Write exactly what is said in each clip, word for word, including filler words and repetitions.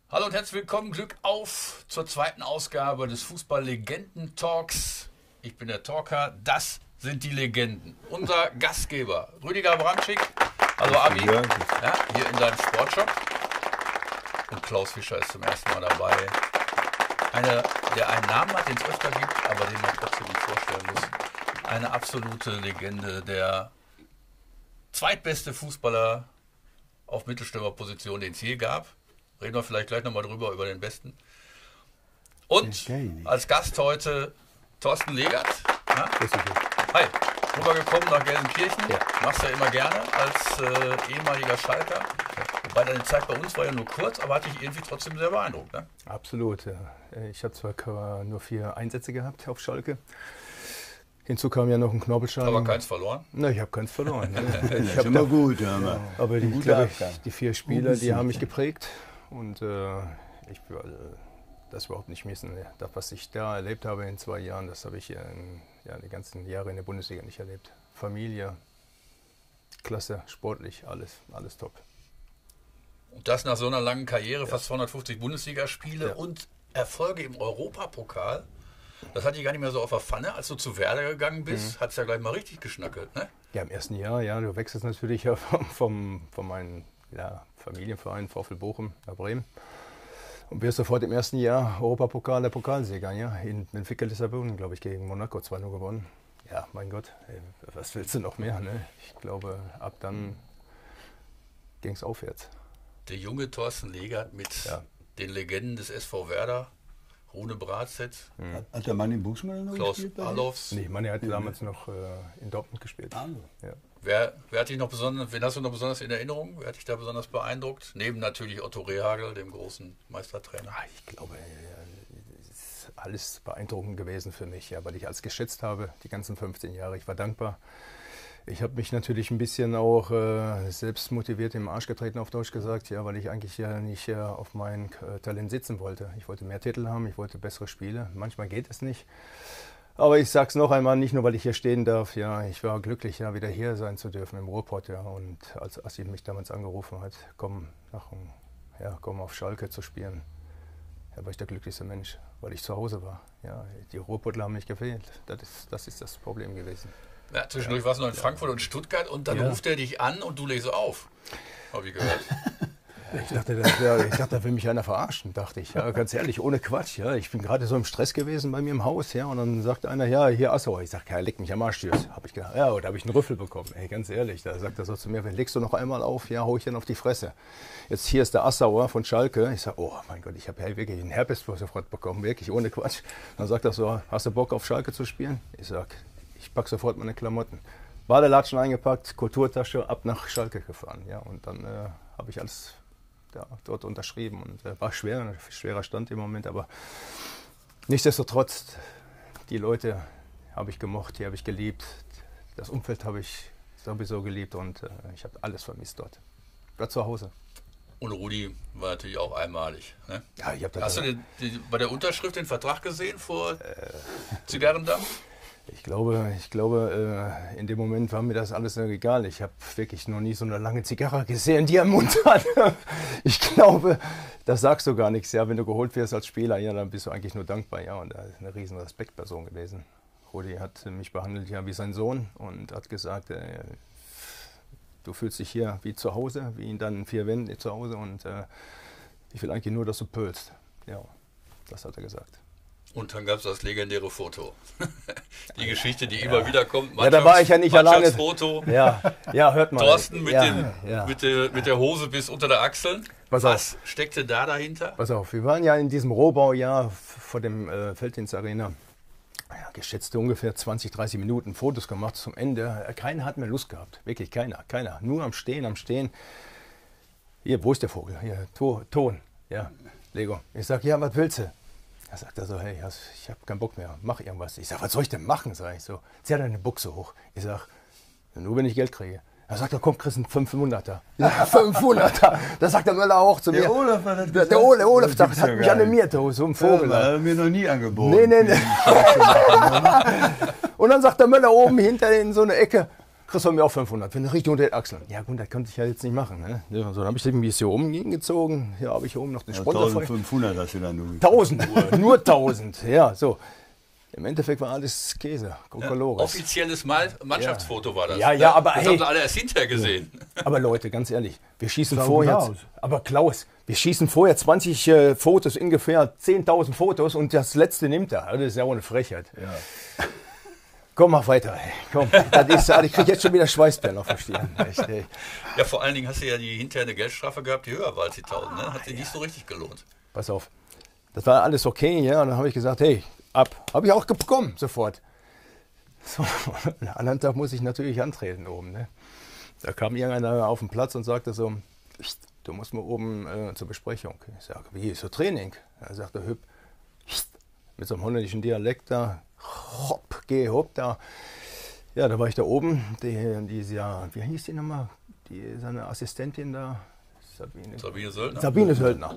Hallo und herzlich willkommen, Glück auf zur zweiten Ausgabe des Fußball-Legenden-Talks. Ich bin der Talker, das sind die Legenden. Unser Gastgeber, Rüdiger Bramschick. Hallo Abi, ja, hier in deinem Sportshop. Und Klaus Fischer ist zum ersten Mal dabei. Einer, der einen Namen hat, den es öfter gibt, aber den man trotzdem nicht vorstellen muss. Eine absolute Legende, der zweitbeste Fußballer auf Mittelstürmerposition, den es je gab. Reden wir vielleicht gleich nochmal drüber, über den Besten. Und als Gast heute Thorsten Legert. Ja? Hi, rübergekommen nach Gelsenkirchen. Ja. Machst du ja immer gerne als äh, ehemaliger Schalker. Wobei deine Zeit bei uns war ja nur kurz, aber hat dich irgendwie trotzdem sehr beeindruckt. Ne? Absolut. Ja. Ich habe zwar nur vier Einsätze gehabt auf Schalke. Hinzu kam ja noch ein Knorpelschaden. Aber keins verloren? Nein, ich habe keins verloren. Das ist immer gut. Ja, ja. Aber die, glaub ich, die vier Spieler, die haben mich geprägt. Und äh, ich will das überhaupt nicht missen. Das, was ich da erlebt habe in zwei Jahren, das habe ich in, ja, die ganzen Jahre in der Bundesliga nicht erlebt. Familie, klasse, sportlich, alles, alles top. Und das nach so einer langen Karriere, ja. Fast zweihundertfünfzig Bundesligaspiele ja. Und Erfolge im Europapokal. Das hatte ich gar nicht mehr so auf der Pfanne. Als du zu Werder gegangen bist, mhm. hat es ja gleich mal richtig geschnackelt, ne? Ja, im ersten Jahr, ja. Du wechselst natürlich ja vom, vom, von meinem ja, Familienverein VfL Bochum nach Bremen. Und wirst sofort im ersten Jahr Europapokal, der Pokalsieger, ja. In Benfica Lissabon, glaube ich, gegen Monaco zwei null gewonnen. Ja, mein Gott, ey, was willst du noch mehr, ne? Ich glaube, ab dann ging es aufwärts. Der junge Thorsten Legert mit ja. den Legenden des S V Werder. Rune Bratzett. Mhm. Hat, hat der Manni Buchsmann noch Klaus gespielt? Allofs. Nee, Manni hat damals noch äh, in Dortmund gespielt. Ah, ja. wer, wer hat dich noch besonders, wen hast du noch besonders in Erinnerung? Wer hat dich da besonders beeindruckt? Neben natürlich Otto Rehhagel, dem großen Meistertrainer. Ach, ich glaube, es ist alles beeindruckend gewesen für mich, ja, weil ich alles geschätzt habe, die ganzen fünfzehn Jahre. Ich war dankbar. Ich habe mich natürlich ein bisschen auch äh, selbst motiviert im Arsch getreten, auf Deutsch gesagt, ja, weil ich eigentlich ja nicht äh, auf mein äh, Talent sitzen wollte. Ich wollte mehr Titel haben, ich wollte bessere Spiele. Manchmal geht es nicht. Aber ich sage es noch einmal, nicht nur, weil ich hier stehen darf. Ja, ich war glücklich, ja, wieder hier sein zu dürfen im Ruhrpott. Ja, und als Assi mich damals angerufen hat, komm, nach, ja, komm auf Schalke zu spielen, ja, war ich der glücklichste Mensch, weil ich zu Hause war. Ja, die Ruhrpottler haben mich gefehlt. Das ist, das ist das Problem gewesen. Ja, zwischendurch ja. warst du noch in Frankfurt und Stuttgart und dann ja. ruft er dich an und du legst auf. Habe ich gehört. Ich dachte, das wär, ich dachte, da will mich einer verarschen, dachte ich. Ja, ganz ehrlich, ohne Quatsch. Ja. Ich bin gerade so im Stress gewesen bei mir im Haus. Ja, und dann sagt einer, ja, hier Assauer. Ich sage, ja, leg mich am Arsch, Tschüss. Habe ich gedacht, ja, da habe ich einen Rüffel bekommen. Ey, ganz ehrlich, da sagt er so zu mir, legst du noch einmal auf, ja, hau ich dann auf die Fresse. Jetzt hier ist der Assauer von Schalke. Ich sage, oh mein Gott, ich habe ja wirklich einen Herpes sofort bekommen, wirklich, ohne Quatsch. Dann sagt er so, hast du Bock auf Schalke zu spielen? Ich sage, ich packe sofort meine Klamotten. Badelatschen eingepackt, Kulturtasche, ab nach Schalke gefahren. Ja, und dann äh, habe ich alles ja, dort unterschrieben. Und äh, war schwer, ein schwerer Stand im Moment, aber nichtsdestotrotz, die Leute habe ich gemocht, die habe ich geliebt. Das Umfeld habe ich sowieso geliebt und äh, ich habe alles vermisst dort. Ich war zu Hause. Und Rudi war natürlich auch einmalig. Ne? Ja, ich hab das Hast du den, die, bei der Unterschrift den Vertrag gesehen vor äh, Zigarrendampf? Ich glaube, ich glaube äh, in dem Moment war mir das alles egal. Ich habe wirklich noch nie so eine lange Zigarre gesehen, die am Mund hat. Ich glaube, das sagst du gar nichts. Ja, wenn du geholt wirst als Spieler, ja, dann bist du eigentlich nur dankbar. Ja, und da ist eine riesen Respektperson gewesen. Rudi hat mich behandelt ja wie sein Sohn und hat gesagt, äh, du fühlst dich hier wie zu Hause, wie in deinen vier Wänden zu Hause und äh, ich will eigentlich nur, dass du pölst. Ja, das hat er gesagt. Und dann gab es das legendäre Foto. Die Geschichte, die ja. immer wieder kommt. Ja, da war ich ja nicht alleine. Foto. Ja, ja, hört mal. Thorsten mit, ja, den, ja. Mit, der, mit der Hose bis unter der Achseln. Pass Was auf. steckte da dahinter? Pass auf, wir waren ja in diesem Rohbaujahr vor dem äh, Felddienstarena. Ja, geschätzte ungefähr zwanzig, dreißig Minuten Fotos gemacht zum Ende. Keiner hat mehr Lust gehabt. Wirklich keiner, keiner. Nur am Stehen, am Stehen. Hier, wo ist der Vogel? Hier, to, Ton. Ja, Lego. Ich sag, ja, was willst du? Da sagt er so, hey, ich habe keinen Bock mehr, mach irgendwas. Ich sage, was soll ich denn machen? Sag ich so, zieh deine Buchse hoch. Ich sage, nur wenn ich Geld kriege. Er sagt, er kommt, kriegst einen fünfhunderter. Ja, fünfhunderter. Das sagt der Möller auch zu mir. Der Olaf hat das Der, der Olaf, Olaf sagt, hat mich animiert, so ein Vogel. Ja, hat mir noch nie angeboten. Nee, nee, nee. Und dann sagt der Möller oben hinter in so eine Ecke, kriegst du mir auch fünfhundert, wenn du richtig unter den Achseln. Ja gut, das konnte ich ja jetzt nicht machen. Ne? Ja, so, dann habe ich irgendwie so umgezogen. Ja, habe ich oben noch den Ja, Sponsor. eintausendfünfhundert hast du dann nur. tausend, nur tausend. Ja, so. Im Endeffekt war alles Käse, Kokolores. Offizielles Mal Mannschaftsfoto war das. Ja, ja, ne? aber das hey. haben sie alle erst hinterher gesehen. Aber Leute, ganz ehrlich, wir schießen Sah vorher, gut aus. aber Klaus, wir schießen vorher zwanzig äh, Fotos, ungefähr zehntausend Fotos und das letzte nimmt er. Das ist ja auch eine Frechheit. Ja. Komm, mach weiter. Ey. Komm, das ist, ich krieg jetzt schon wieder Schweißperlen auf der Stirn. Echt, ey. Ja, vor allen Dingen hast du ja die interne Geldstrafe gehabt, die höher war als die tausend. Ne? Hat sich nicht so richtig gelohnt. Pass auf, das war alles okay, ja, und dann habe ich gesagt, hey, ab. Habe ich auch bekommen, sofort. So, am anderen Tag muss ich natürlich antreten oben. Ne? Da kam irgendeiner auf den Platz und sagte so, du musst mal oben äh, zur Besprechung. Ich sage, wie, ist so Training? Er sagte, hüpp, mit so einem holländischen Dialekt da, hopp, geh, hopp, da. Ja, da war ich da oben, die, die ist ja, wie hieß die nochmal? Die, seine Assistentin da, Sabine. Sabine Söldner. Sabine Söldner.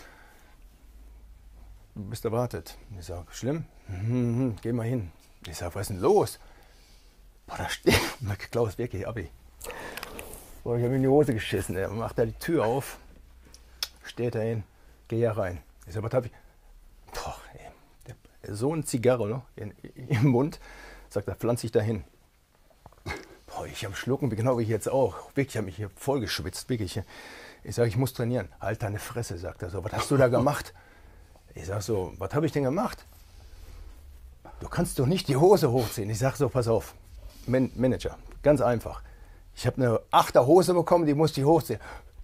Du bist erwartet. Ich sage, schlimm? Mhm, geh mal hin. Ich sage, was ist denn los? Boah, da steht Klaus, wirklich, Abi. Boah, ich habe in die Hose geschissen. Er macht da die Tür auf, steht da hin, geh ja rein. Ich sage, was hab ich? Boah, ey, der, so eine Zigarre ne, in, im Mund, sagt er, pflanze ich da hin. Boah, ich am Schlucken, genau wie ich jetzt auch. Wirklich, ich habe mich hier voll geschwitzt, wirklich. Ich sage, ich muss trainieren. Halt deine Fresse, sagt er so. Was hast du da gemacht? Ich sage so, was habe ich denn gemacht? Du kannst doch nicht die Hose hochziehen. Ich sage so, pass auf, Man Manager, ganz einfach. Ich habe eine achter Hose bekommen, die musste ich hochziehen.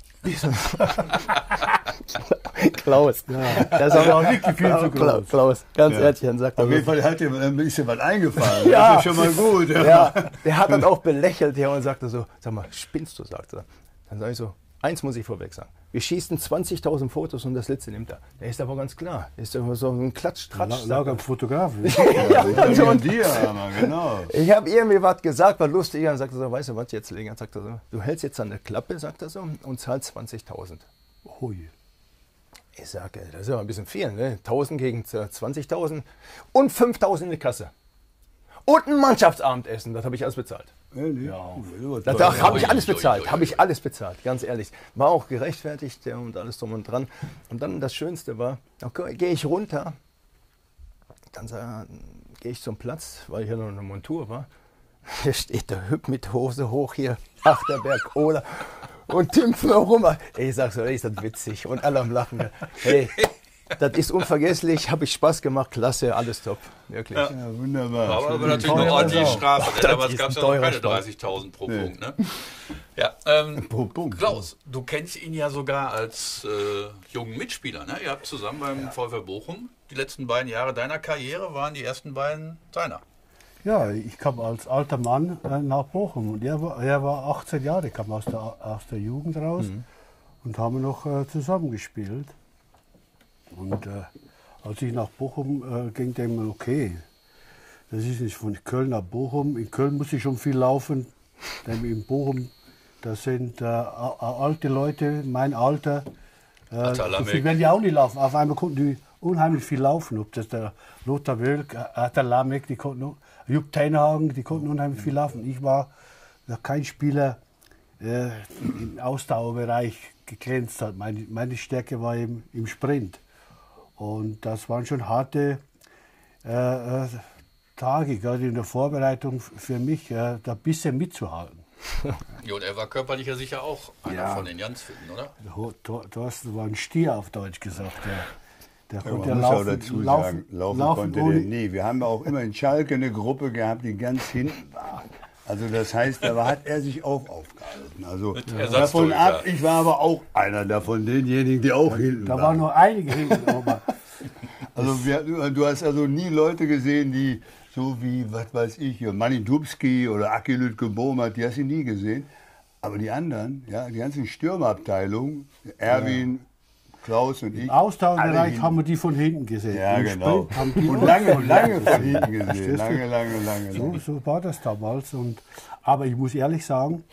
Klaus, Ja, das das war wirklich viel zu Klaus, groß. Klaus, ganz Ja. ehrlich, dann sagt er Auf so, jeden Fall hat dir ein bisschen was eingefallen. Ja. Das ist ja schon mal gut. ja, der hat dann auch belächelt ja, und sagte so, sag mal, spinnst du, sagt er. Dann sage ich so, eins muss ich vorweg sagen. Wir schießen zwanzigtausend Fotos und das letzte nimmt er. Der ist aber ganz klar. Der ist aber so ein Klatsch-Tratsch. Lag am Fotografen. Ja, und so, und dir, aber genau. ich habe irgendwie was gesagt, war lustig. Dann sagt er so, weißt du was jetzt, Leger? Sagt er so, du hältst jetzt an der Klappe, sagt er so, und zahlst zwanzigtausend. Hui. Ich sage, das ist ja ein bisschen viel, ne? tausend gegen zwanzigtausend und fünftausend in die Kasse. Und ein Mannschaftsabendessen, das habe ich alles bezahlt. Ja, Das habe ich alles Ui, ui, bezahlt, ui, habe ui. ich alles bezahlt, ganz ehrlich. War auch gerechtfertigt ja, und alles drum und dran. Und dann das Schönste war, okay, gehe ich runter, dann äh, gehe ich zum Platz, weil hier noch eine Montur war. Hier steht der Hüb mit Hose hoch hier, Achterberg, Ola und Timpfen noch rum. Ich sag so, ey, ist das witzig und alle am Lachen. Hey, das ist unvergesslich, habe ich Spaß gemacht, klasse, alles top, wirklich. Ja. Ja, wunderbar. War aber Schön. natürlich Teurer eine ordentliche Sau. Strafe. Das Damals ist gab es ein ja noch teurer keine Spaß. dreißigtausend pro Nee. Punkt. Ne? Ja, ähm, Pro Punkt. Klaus, du kennst ihn ja sogar als äh, jungen Mitspieler. Ne? Ihr habt zusammen beim VfL Bochum die letzten beiden Jahre deiner Karriere waren die ersten beiden seiner. Ja, ich kam als alter Mann äh, nach Bochum und er war, er war achtzehn Jahre, kam aus der, aus der Jugend raus und haben noch äh, zusammen gespielt. Und äh, als ich nach Bochum äh, ging, denke ich mir, okay, das ist nicht von Köln nach Bochum. In Köln muss ich schon viel laufen, denn in Bochum, das sind äh, a- a- alte Leute, mein Alter. Äh, Atalamek. so viel werden ja auch nicht laufen. Auf einmal konnten die unheimlich viel laufen. Ob das der Lothar Wölk, Atalamek, die konnten, noch- Jupp Tenhagen, die konnten unheimlich viel laufen. Ich war noch kein Spieler, äh, im Ausdauerbereich geglänzt hat. Meine, meine Stärke war im, im Sprint. Und das waren schon harte äh, äh, Tage, gerade in der Vorbereitung f- für mich, äh, da ein bisschen mitzuhalten. Ja, und er war körperlich ja sicher auch einer Ja. von den ganz Fitten, oder? Der Ho- Thor- Thorsten war ein Stier auf Deutsch gesagt. Der, der Ja, konnte man ja muss auch laufen, dazu laufen, sagen, laufen, laufen konnte ohne, der nie. Wir haben auch immer in Schalke eine Gruppe gehabt, die ganz hinten war. Also das heißt, da hat er sich auch aufgehalten. Also Mit davon Ersatztorhüter. ab, ich war aber auch einer davon denjenigen, die auch hinten Da waren. waren noch einige hinten. Aber Also wir, du hast also nie Leute gesehen, die so wie, was weiß ich, hier, Manny Dubski oder Aki Lütke Bohmert, die hast du nie gesehen. Aber die anderen, ja, die ganzen Stürmerabteilungen, Erwin, Klaus und ich. im alle Ausdauerbereich hinten. haben wir die von hinten gesehen. Ja, Im genau. Sprint haben die Und auch lange, von lange hinten von hinten gesehen. gesehen. Verstehst du? Lange, lange, lange. So, lange. so war das damals. Und, aber ich muss ehrlich sagen,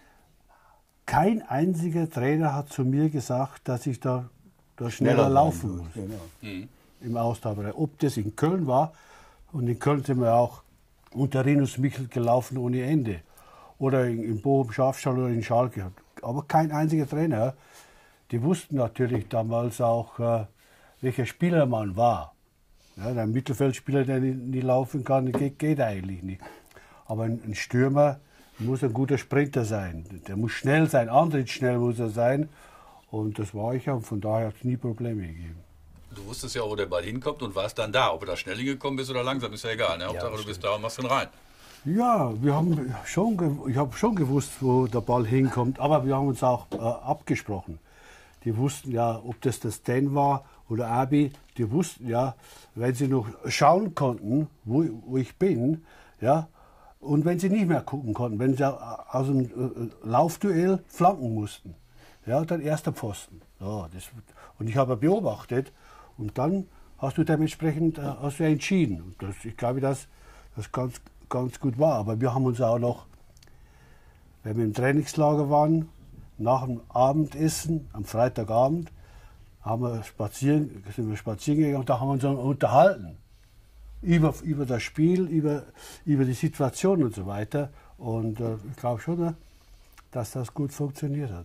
kein einziger Trainer hat zu mir gesagt, dass ich da, da schneller sein laufen muss, muss Genau. im Ausdauerbereich. Ob das in Köln war, und in Köln sind wir auch unter Rinus Michel gelaufen ohne Ende. oder in, in Bochum Schafstall oder in Schalke. Aber kein einziger Trainer. Die wussten natürlich damals auch, äh, welcher Spieler man war. Ja, ein Mittelfeldspieler, der nicht, nicht laufen kann, geht, geht eigentlich nicht. Aber ein, ein Stürmer muss ein guter Sprinter sein. Der muss schnell sein, antrittsschnell muss er sein. Und das war ich ja. Und von daher hat es nie Probleme gegeben. Du wusstest ja, wo der Ball hinkommt und warst dann da. Ob du da schnell hingekommen bist oder langsam, ist ja egal. Ne? Hauptsache, du bist da und machst ihn rein. Ja, wir haben schon, ge- ich habe schon gewusst, wo der Ball hinkommt. Aber wir haben uns auch äh, abgesprochen. Die wussten ja, ob das das Stan war oder Abi, die wussten ja, wenn sie noch schauen konnten, wo, wo ich bin, ja, und wenn sie nicht mehr gucken konnten, wenn sie aus dem äh, Laufduell flanken mussten, ja, dann erster Pfosten. Ja, das, und ich habe beobachtet und dann hast du dementsprechend äh, hast du entschieden. Und das, ich glaube, dass das ganz, ganz gut war. Aber wir haben uns auch noch, wenn wir im Trainingslager waren, nach dem Abendessen, am Freitagabend, haben wir spazieren, sind wir spazieren gegangen und da haben wir uns dann unterhalten. Über, über das Spiel, über, über die Situation und so weiter. Und äh, ich glaube schon, dass das gut funktioniert hat.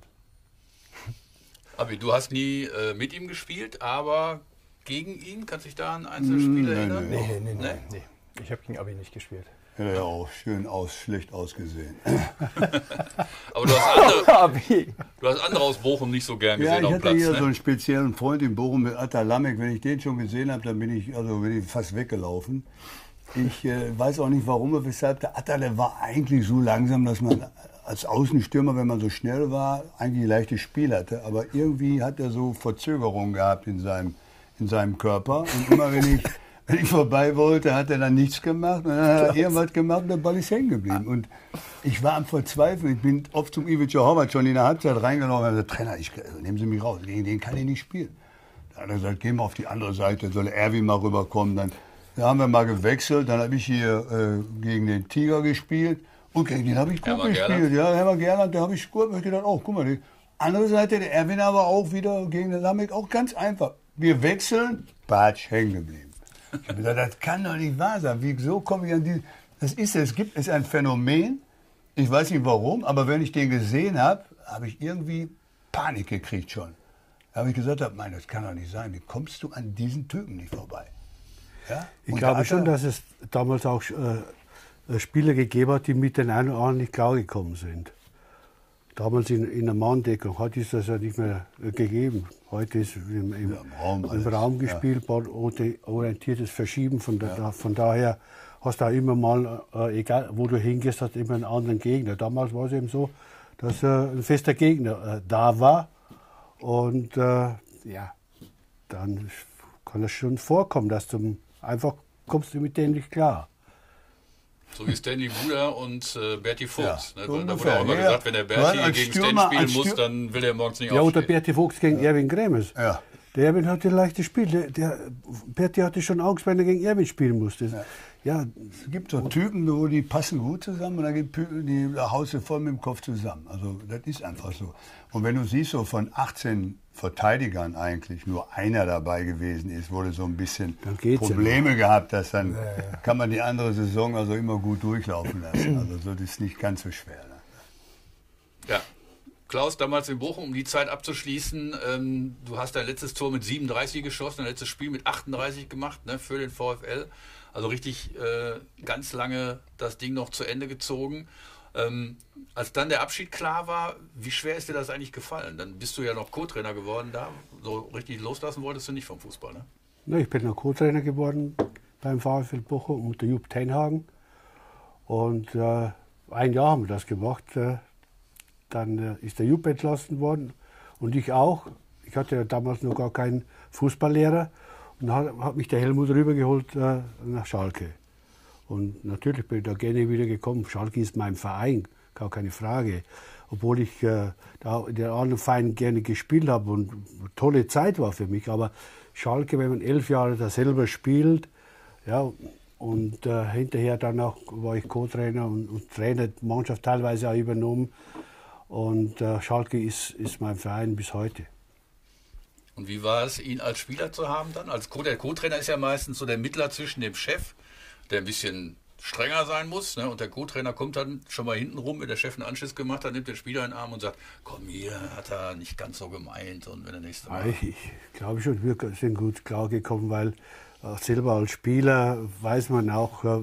Abi, du hast nie äh, mit ihm gespielt, aber gegen ihn? Kannst du dich da an einzelne Spiele nein, erinnern? Nee, nee, nee, Nee? nee. Ich habe gegen Abi nicht gespielt. Hätte ja auch schön aus, schlecht ausgesehen. Aber du hast, andere, Abi! du hast andere aus Bochum nicht so gern Ja, gesehen ich auf dem hatte Platz. hier Ne? so einen speziellen Freund in Bochum mit Atta Lamek. Wenn ich den schon gesehen habe, dann bin ich, also bin ich fast weggelaufen. Ich äh, weiß auch nicht warum, weshalb der Atta, der war eigentlich so langsam, dass man als Außenstürmer, wenn man so schnell war, eigentlich ein leichtes Spiel hatte. Aber irgendwie hat er so Verzögerungen gehabt in seinem, in seinem Körper. Und immer wenn ich, wenn ich vorbei wollte, hat er dann nichts gemacht. Und dann hat er irgendwas gemacht und der Ball ist hängen geblieben. Und ich war am Verzweifeln. Ich bin oft zum Ivica Horvath schon in der Halbzeit reingelaufen und habe gesagt, Trainer, ich, nehmen Sie mich raus, gegen den kann ich nicht spielen. Dann hat er gesagt, gehen wir auf die andere Seite, soll Erwin mal rüberkommen. Dann, dann haben wir mal gewechselt, dann habe ich hier äh, gegen den Tiger gespielt. Und gegen den habe ich gut Hermann gespielt. Gerland? Ja, Hermann Gerland, da habe ich gut. Ich gedacht, oh, guck mal, die andere Seite, der Erwin aber auch wieder gegen den Lamek, auch ganz einfach. Wir wechseln, Batsch, hängen geblieben. Ich habe gesagt, das kann doch nicht wahr sein. Wieso komme ich an die? Das ist es. Es gibt es ein Phänomen. Ich weiß nicht warum, aber wenn ich den gesehen habe, habe ich irgendwie Panik gekriegt schon. Da habe ich gesagt, nein, das kann doch nicht sein. Wie kommst du an diesen Typen nicht vorbei? Ja? Ich Und glaube da schon, hat er- dass es damals auch äh, Spieler gegeben hat, die mit den einen oder anderen nicht klargekommen sind. Damals in, in der Manndeckung hat es das ja nicht mehr äh, gegeben. Heute ist im, im, Ja, im Raum im alles, Raum ja. gespielt, orientiertes Verschieben. Von, da, von daher hast du auch immer mal, äh, egal wo du hingehst, hast du immer einen anderen Gegner. Damals war es eben so, dass äh, ein fester Gegner äh, da war. Und äh, ja, dann kann es schon vorkommen, dass du einfach kommst du mit denen nicht klar. So wie Stanley Buda und äh, Berti Vogt. Ja, ne? so Da wurde ungefähr. auch immer Ja, gesagt, wenn der ja. Berti Als gegen Stürmer- Stan spielen als muss, Stür- dann will er morgens nicht Ja, oder aufstehen. Berti Vogts gegen Erwin Gremers. Ja. Der Erwin hatte ein leichtes Spiel. Der, der, Berti hatte schon Angst, wenn er gegen Erwin spielen musste. Ja, ja, Es gibt so Typen, wo die passen gut zusammen und dann gibt Typen, die da haust du voll mit dem Kopf zusammen. Also das ist einfach so. Und wenn du siehst, so von achtzehn Verteidigern eigentlich nur einer dabei gewesen ist, wurde so ein bisschen Dann geht's ja Probleme gehabt, dass dann kann man die andere Saison also immer gut durchlaufen lassen. Also so, das ist nicht ganz so schwer. Ne? Ja. Klaus, damals in Bochum, um die Zeit abzuschließen, ähm, du hast dein letztes Tor mit siebenunddreißig geschossen, dein letztes Spiel mit achtunddreißig gemacht, ne, für den VfL. Also richtig äh, ganz lange das Ding noch zu Ende gezogen. Ähm, als dann der Abschied klar war, wie schwer ist dir das eigentlich gefallen? Dann bist du ja noch Co-Trainer geworden da. So richtig loslassen wolltest du nicht vom Fußball, ne? Na, ich bin noch Co-Trainer geworden beim VfL Bochum unter Jupp Tenhagen. Und äh, ein Jahr haben wir das gemacht. Äh, dann äh, ist der Jupp entlassen worden und ich auch. Ich hatte ja damals noch gar keinen Fußballlehrer. Und hat, hat mich der Helmut rübergeholt äh, nach Schalke. Und natürlich bin ich da gerne wieder gekommen. Schalke ist mein Verein, gar keine Frage. Obwohl ich äh, da in den anderen Vereinen gerne gespielt habe und eine tolle Zeit war für mich. Aber Schalke, wenn man elf Jahre da selber spielt, ja, und äh, hinterher dann auch war ich Co-Trainer und, und Trainer, die Mannschaft teilweise auch übernommen. Und äh, Schalke ist, ist mein Verein bis heute. Und wie war es, ihn als Spieler zu haben dann? Als Co- der Co-Trainer ist ja meistens so der Mittler zwischen dem Chef, der ein bisschen strenger sein muss, ne? Und der Co-Trainer kommt dann schon mal hinten rum, wenn der Chef einen Anschiss gemacht hat, nimmt den Spieler in den Arm und sagt, komm hier, hat er nicht ganz so gemeint und wenn der nächste Mal... Ich, ich glaube schon, wir sind gut klargekommen, weil äh, selber als Spieler weiß man auch, äh,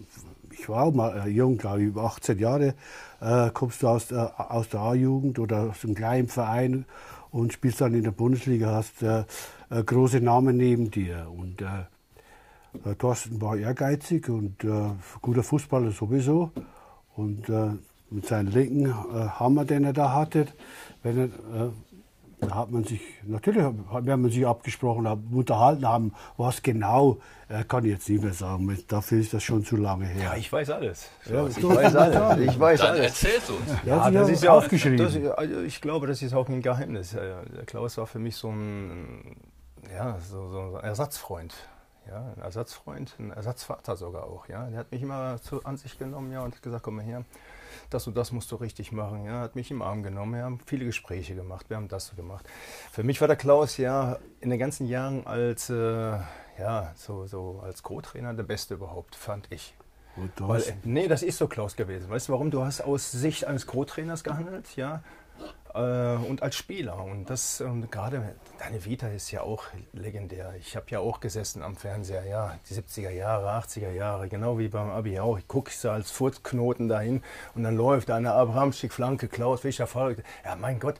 ich war auch mal äh, jung, glaube ich, über achtzehn Jahre, äh, kommst du aus der, aus der A-Jugend oder aus einem kleinen Verein und spielst dann in der Bundesliga, hast äh, äh, große Namen neben dir und äh, Thorsten war ehrgeizig und äh, guter Fußballer sowieso. Und äh, mit seinem linken äh, Hammer, den er da hatte, wenn er, äh, da hat man sich, natürlich wenn man sich abgesprochen, haben, unterhalten haben, was genau, äh, kann ich jetzt nicht mehr sagen. Dafür ist das schon zu lange her. Ja, ich weiß alles. Ja, ich weiß alles. Ich weiß Dann alles. erzähl's uns. Ja, Ja, Sie das haben ist ja auch aufgeschrieben. Das, also ich glaube, das ist auch ein Geheimnis. Der Klaus war für mich so ein, ja, so, so ein Ersatzfreund. Ja, ein Ersatzfreund, ein Ersatzvater sogar auch. Ja. Der hat mich immer zu, an sich genommen, ja, und hat gesagt, komm mal her, das und das musst du richtig machen. Ja. Hat mich im Arm genommen, wir haben viele Gespräche gemacht, wir haben das so gemacht. Für mich war der Klaus ja in den ganzen Jahren als, äh, ja, so, so als Co-Trainer der Beste überhaupt, fand ich. Und du Weil, hast, nee, das ist so Klaus gewesen. Weißt du warum? Du hast aus Sicht eines Co-Trainers gehandelt, ja, äh, und als Spieler. Und das, und gerade deine Vita ist ja auch legendär. Ich habe ja auch gesessen am Fernseher, ja, die siebziger Jahre, achtziger Jahre, genau wie beim Abi auch. Ich gucke so als Furzknoten dahin und dann läuft eine Abrahamschick Flanke, Klaus Fischer, Fall. Ja, mein Gott.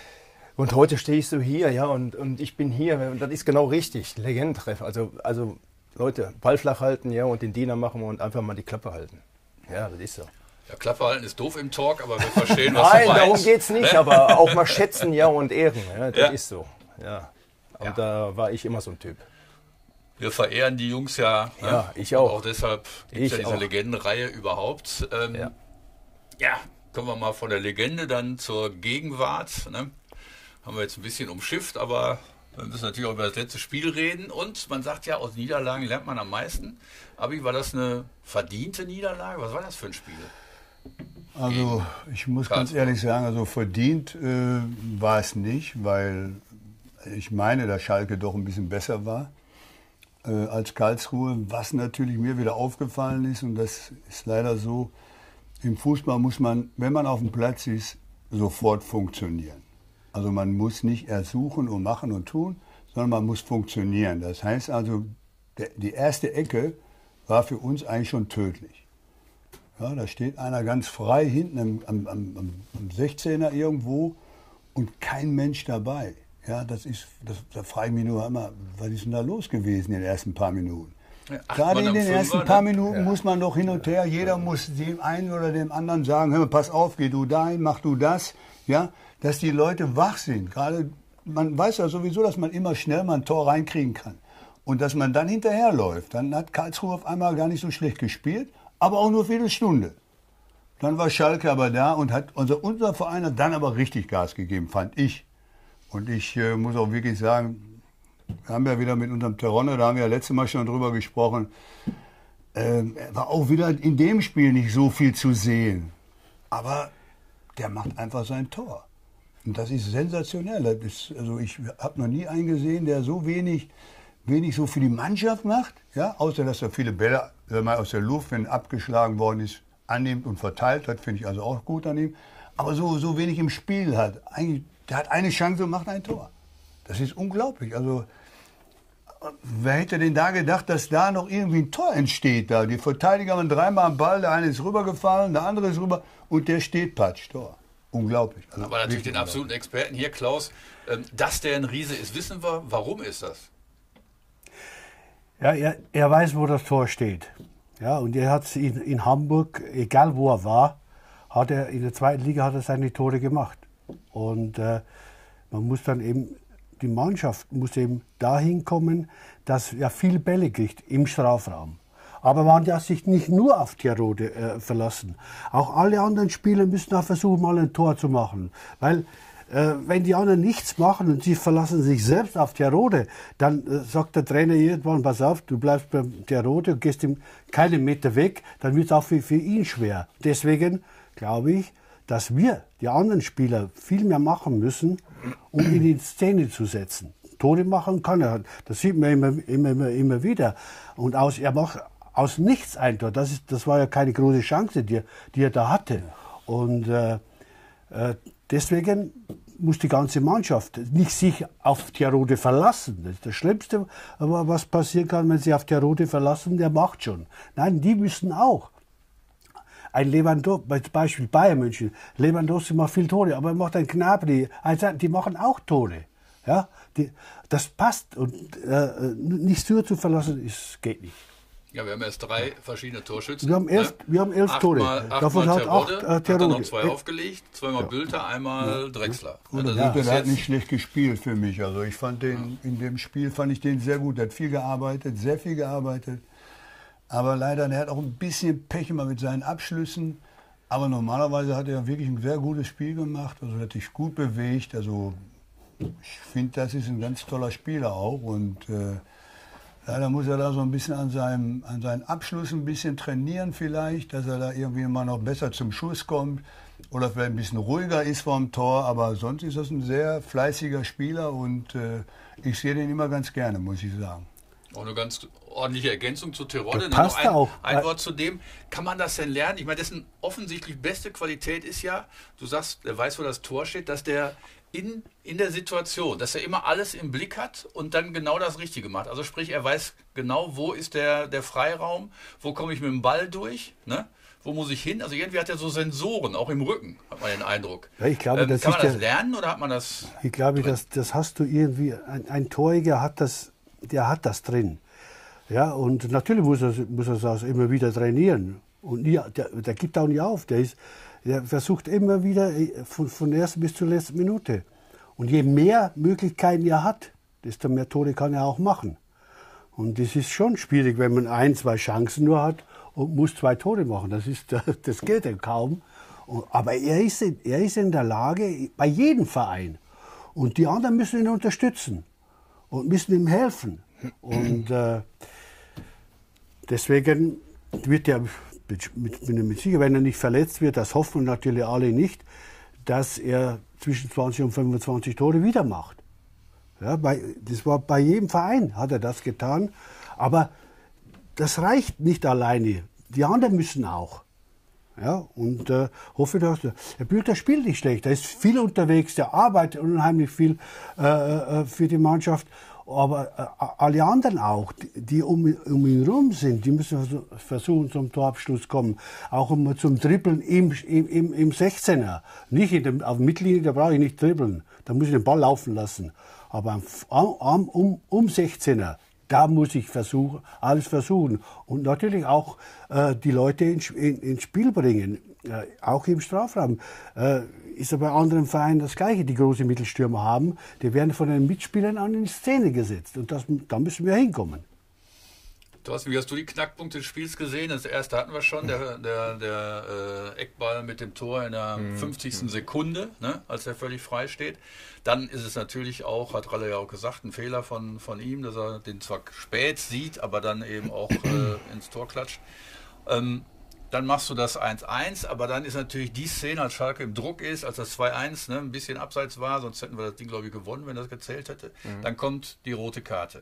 Und heute stehst du hier, ja, und, und ich bin hier. Und das ist genau richtig. Legendentreff. Also, also Leute, Ball flach halten, ja, und den Diener machen und einfach mal die Klappe halten. Ja, das ist so. Ja, Klappe halten ist doof im Talk, aber wir verstehen, was Nein, du meinst. darum geht's nicht, aber auch mal schätzen, ja, und ehren. Ja, das Ja. ist so. Ja. Und Ja. da war ich immer so ein Typ. Wir verehren die Jungs ja. Ja, ne? ich auch. Und auch deshalb gibt es Ich ja diese auch. Legendenreihe überhaupt. Ähm, Ja. ja, kommen wir mal von der Legende dann zur Gegenwart. Ne? Haben wir jetzt ein bisschen umschifft, aber wir müssen natürlich auch über das letzte Spiel reden. Und man sagt ja, aus Niederlagen lernt man am meisten. Abi, war das eine verdiente Niederlage? Was war das für ein Spiel? Also ich muss ganz Karlsruhe. ehrlich sagen, also verdient äh, war es nicht, weil ich meine, dass Schalke doch ein bisschen besser war äh, als Karlsruhe. Was natürlich mir wieder aufgefallen ist, und das ist leider so, im Fußball muss man, wenn man auf dem Platz ist, sofort funktionieren. Also man muss nicht erst suchen und machen und tun, sondern man muss funktionieren. Das heißt also, der, die erste Ecke war für uns eigentlich schon tödlich. Ja, da steht einer ganz frei hinten am, am, am, am sechzehner irgendwo und kein Mensch dabei. Ja, das ist, das, da frage ich mich nur immer, was ist denn da los gewesen in den ersten paar Minuten? Ja, acht Gerade Mann in am den Fünfer, ersten ne? paar Minuten muss man doch hin und her, jeder muss dem einen oder dem anderen sagen, hör mal, pass auf, geh du dahin, mach du das, ja, dass die Leute wach sind. Gerade, man weiß ja sowieso, dass man immer schnell mal ein Tor reinkriegen kann. Und dass man dann hinterherläuft. Dann hat Karlsruhe auf einmal gar nicht so schlecht gespielt, aber auch nur Viertelstunde. Dann war Schalke aber da und hat unser, unser Verein hat dann aber richtig Gas gegeben, fand ich. Und ich äh, muss auch wirklich sagen, wir haben ja wieder mit unserem Teronne, da haben wir ja letztes Mal schon drüber gesprochen, äh, war auch wieder in dem Spiel nicht so viel zu sehen. Aber der macht einfach sein Tor. Und das ist sensationell. Das ist, also ich habe noch nie einen gesehen, der so wenig, wenig so für die Mannschaft macht. Ja? Außer, dass er viele Bälle äh, mal aus der Luft, wenn abgeschlagen worden ist, annimmt und verteilt hat. Finde ich also auch gut an ihm. Aber so, so wenig im Spiel hat. Eigentlich, der hat eine Chance und macht ein Tor. Das ist unglaublich. Also, wer hätte denn da gedacht, dass da noch irgendwie ein Tor entsteht? Da? Die Verteidiger haben dreimal am Ball, der eine ist rübergefallen, der andere ist rüber und der steht patsch, Tor. Unglaublich. Also Aber natürlich wirklich den absoluten Experten hier, Klaus, ähm, dass der ein Riese ist, wissen wir. Warum ist das? ja, er, er weiß, wo das Tor steht. Ja, und er hat in, in Hamburg, egal wo er war, hat er in der zweiten Liga hat er seine Tore gemacht. Und äh, man muss dann eben, die Mannschaft muss eben dahin kommen, dass er viel Bälle kriegt im Strafraum. Aber man darf sich nicht nur auf Terodde äh, verlassen. Auch alle anderen Spieler müssen auch versuchen, mal ein Tor zu machen. Weil äh, wenn die anderen nichts machen und sie verlassen sich selbst auf Terodde, dann äh, sagt der Trainer irgendwann, pass auf, du bleibst beim Terodde und gehst ihm keine Meter weg, dann wird es auch für, für ihn schwer. Deswegen glaube ich, dass wir, die anderen Spieler, viel mehr machen müssen, um ihn in Szene zu setzen. Tore machen kann er, das sieht man immer, immer, immer, immer wieder. Und aus, er macht aus nichts ein Tor. Das, ist, das war ja keine große Chance, die, die er da hatte. Und äh, äh, deswegen muss die ganze Mannschaft nicht sich auf Terodde verlassen. Das ist das Schlimmste, was passieren kann, wenn sie auf Terodde verlassen, der macht schon. Nein, die müssen auch. Ein Lewandowski, zum Beispiel Bayern München, Lewandowski macht viel Tore, aber er macht ein Gnabry, also die machen auch Tore. Ja, die, das passt und äh, nicht so zu verlassen, ist, geht nicht. Ja, wir haben erst drei verschiedene Torschützen. Wir haben elf, ne? wir haben elf achtmal, Tore. Achtmal Davon hat Terodde, acht äh, hat er Terodde. noch zwei aufgelegt, zweimal ja. Bülter, einmal ja. Drexler. Und ja, ja, das der hat jetzt nicht schlecht gespielt für mich. Also ich fand den, ja. in dem Spiel fand ich den sehr gut. Er hat viel gearbeitet, sehr viel gearbeitet. Aber leider, der hat auch ein bisschen Pech immer mit seinen Abschlüssen. Aber normalerweise hat er wirklich ein sehr gutes Spiel gemacht. Also er hat sich gut bewegt. Also ich finde, das ist ein ganz toller Spieler auch. Und äh, leider muss er da so ein bisschen an seinem, an seinen Abschluss ein bisschen trainieren vielleicht, dass er da irgendwie mal noch besser zum Schuss kommt oder vielleicht ein bisschen ruhiger ist vorm Tor. Aber sonst ist das ein sehr fleißiger Spieler und äh, ich sehe den immer ganz gerne, muss ich sagen. Auch eine ganz ordentliche Ergänzung zu Terodde. Passt noch ein, auch. ein Wort zu dem. Kann man das denn lernen? Ich meine, dessen offensichtlich beste Qualität ist ja, du sagst, der weiß, wo das Tor steht, dass der in, in der Situation, dass er immer alles im Blick hat und dann genau das Richtige macht. Also sprich, er weiß genau, wo ist der, der Freiraum, wo komme ich mit dem Ball durch, ne? Wo muss ich hin? Also irgendwie hat er so Sensoren, auch im Rücken, hat man den Eindruck. Ja, ich glaube, ähm, das kann man ist das der, lernen oder hat man das? Ich glaube, das, das hast du irgendwie, ein, ein Torjäger hat das, der hat das drin. Ja, und natürlich muss er, muss er das immer wieder trainieren. Und nie, der, der gibt auch nicht auf. Der, ist, der versucht immer wieder von, von der ersten bis zur letzten Minute. Und je mehr Möglichkeiten er hat, desto mehr Tore kann er auch machen. Und das ist schon schwierig, wenn man ein, zwei Chancen nur hat und muss zwei Tore machen. Das, ist, das geht ja kaum. Aber er ist, er ist in der Lage, bei jedem Verein. Und die anderen müssen ihn unterstützen und müssen ihm helfen. Und äh, deswegen wird er, mit, mit, mit sicher, wenn er nicht verletzt wird, das hoffen natürlich alle nicht, dass er zwischen zwanzig und fünfundzwanzig Tore wieder macht. Ja, bei, das war bei jedem Verein, hat er das getan. Aber das reicht nicht alleine. Die anderen müssen auch. Ja, und äh, hoffe, dass der Bülter spielt nicht schlecht. Er ist viel unterwegs, der arbeitet unheimlich viel äh, für die Mannschaft. Aber äh, alle anderen auch, die, die um, um ihn herum sind, die müssen versuchen, zum Torabschluss kommen. Auch um, zum Dribbeln im, im, im sechzehner. Nicht in dem, auf der Mittellinie, da brauche ich nicht dribbeln. Da muss ich den Ball laufen lassen. Aber am, am, um, um sechzehner, da muss ich versuchen, alles versuchen. Und natürlich auch äh, die Leute ins in, in Spiel bringen. Äh, auch im Strafraum. Äh, ist ja bei anderen Vereinen das Gleiche, die große Mittelstürmer haben. Die werden von den Mitspielern an in Szene gesetzt. Und das, da müssen wir hinkommen. Thorsten, wie hast du die Knackpunkte des Spiels gesehen? Das erste hatten wir schon, der, der, der äh, Eckball mit dem Tor in der mhm. fünfzigsten Sekunde, ne, als er völlig frei steht. Dann ist es natürlich auch, hat Ralle ja auch gesagt, ein Fehler von, von ihm, dass er den zwar spät sieht, aber dann eben auch äh, ins Tor klatscht. Ähm, Dann machst du das eins eins, aber dann ist natürlich die Szene, als Schalke im Druck ist, als das zwei eins ne, ein bisschen abseits war, sonst hätten wir das Ding, glaube ich, gewonnen, wenn das gezählt hätte. Mhm. Dann kommt die rote Karte.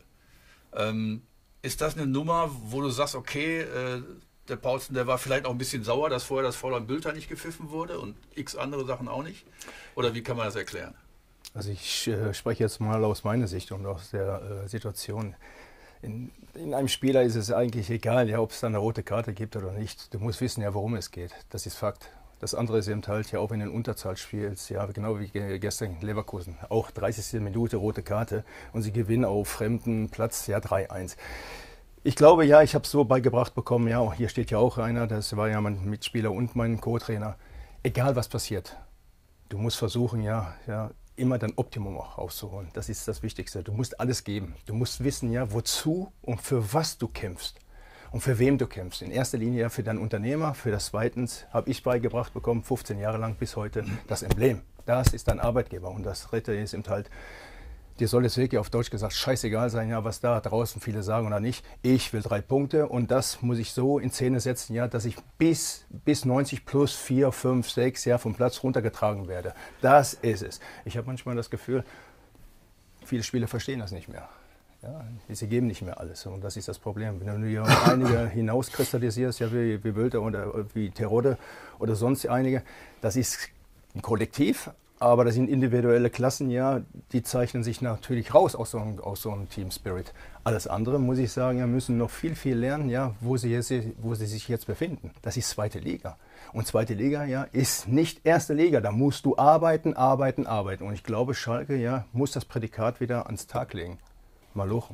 Ähm, ist das eine Nummer, wo du sagst, okay, äh, der Paulsen, der war vielleicht auch ein bisschen sauer, dass vorher das Foul an Bülter nicht gepfiffen wurde und x andere Sachen auch nicht? Oder wie kann man das erklären? Also ich äh, spreche jetzt mal aus meiner Sicht und aus der äh, Situation. In, in einem Spieler ist es eigentlich egal, ja, ob es da eine rote Karte gibt oder nicht. Du musst wissen, ja, worum es geht. Das ist Fakt. Das andere ist eben halt, ja, auch wenn du in Unterzahl spielst, ja, genau wie gestern in Leverkusen, auch dreißigste Minute rote Karte und sie gewinnen auf fremden Platz, ja, drei eins. Ich glaube, ja, ich habe es so beigebracht bekommen, ja, hier steht ja auch einer, das war ja mein Mitspieler und mein Co-Trainer. Egal, was passiert, du musst versuchen, ja, ja, immer dein Optimum auch rauszuholen. Das ist das Wichtigste. Du musst alles geben. Du musst wissen, ja, wozu und für was du kämpfst und für wem du kämpfst. In erster Linie ja für deinen Unternehmer, für das Zweitens habe ich beigebracht bekommen, fünfzehn Jahre lang bis heute, das Emblem. Das ist dein Arbeitgeber und das Dritte ist eben halt, dir soll es wirklich auf Deutsch gesagt scheißegal sein, ja, was da draußen viele sagen oder nicht. Ich will drei Punkte und das muss ich so in Szene setzen, ja, dass ich bis, bis neunzig plus vier, fünf, sechs ja, vom Platz runtergetragen werde. Das ist es. Ich habe manchmal das Gefühl, viele Spieler verstehen das nicht mehr. Ja, sie geben nicht mehr alles und das ist das Problem. Wenn du hier einige hinauskristallisierst, ja, wie, wie Wölter oder wie Terodde oder sonst einige, das ist ein Kollektiv, aber das sind individuelle Klassen, ja, die zeichnen sich natürlich raus aus so einem, aus so einem Team Spirit. Alles andere, muss ich sagen, ja, müssen noch viel, viel lernen, ja, wo sie, jetzt, wo sie sich jetzt befinden. Das ist zweite Liga. Und zweite Liga, ja, ist nicht erste Liga. Da musst du arbeiten, arbeiten, arbeiten. Und ich glaube, Schalke, ja, muss das Prädikat wieder ans Tag legen. Malochen.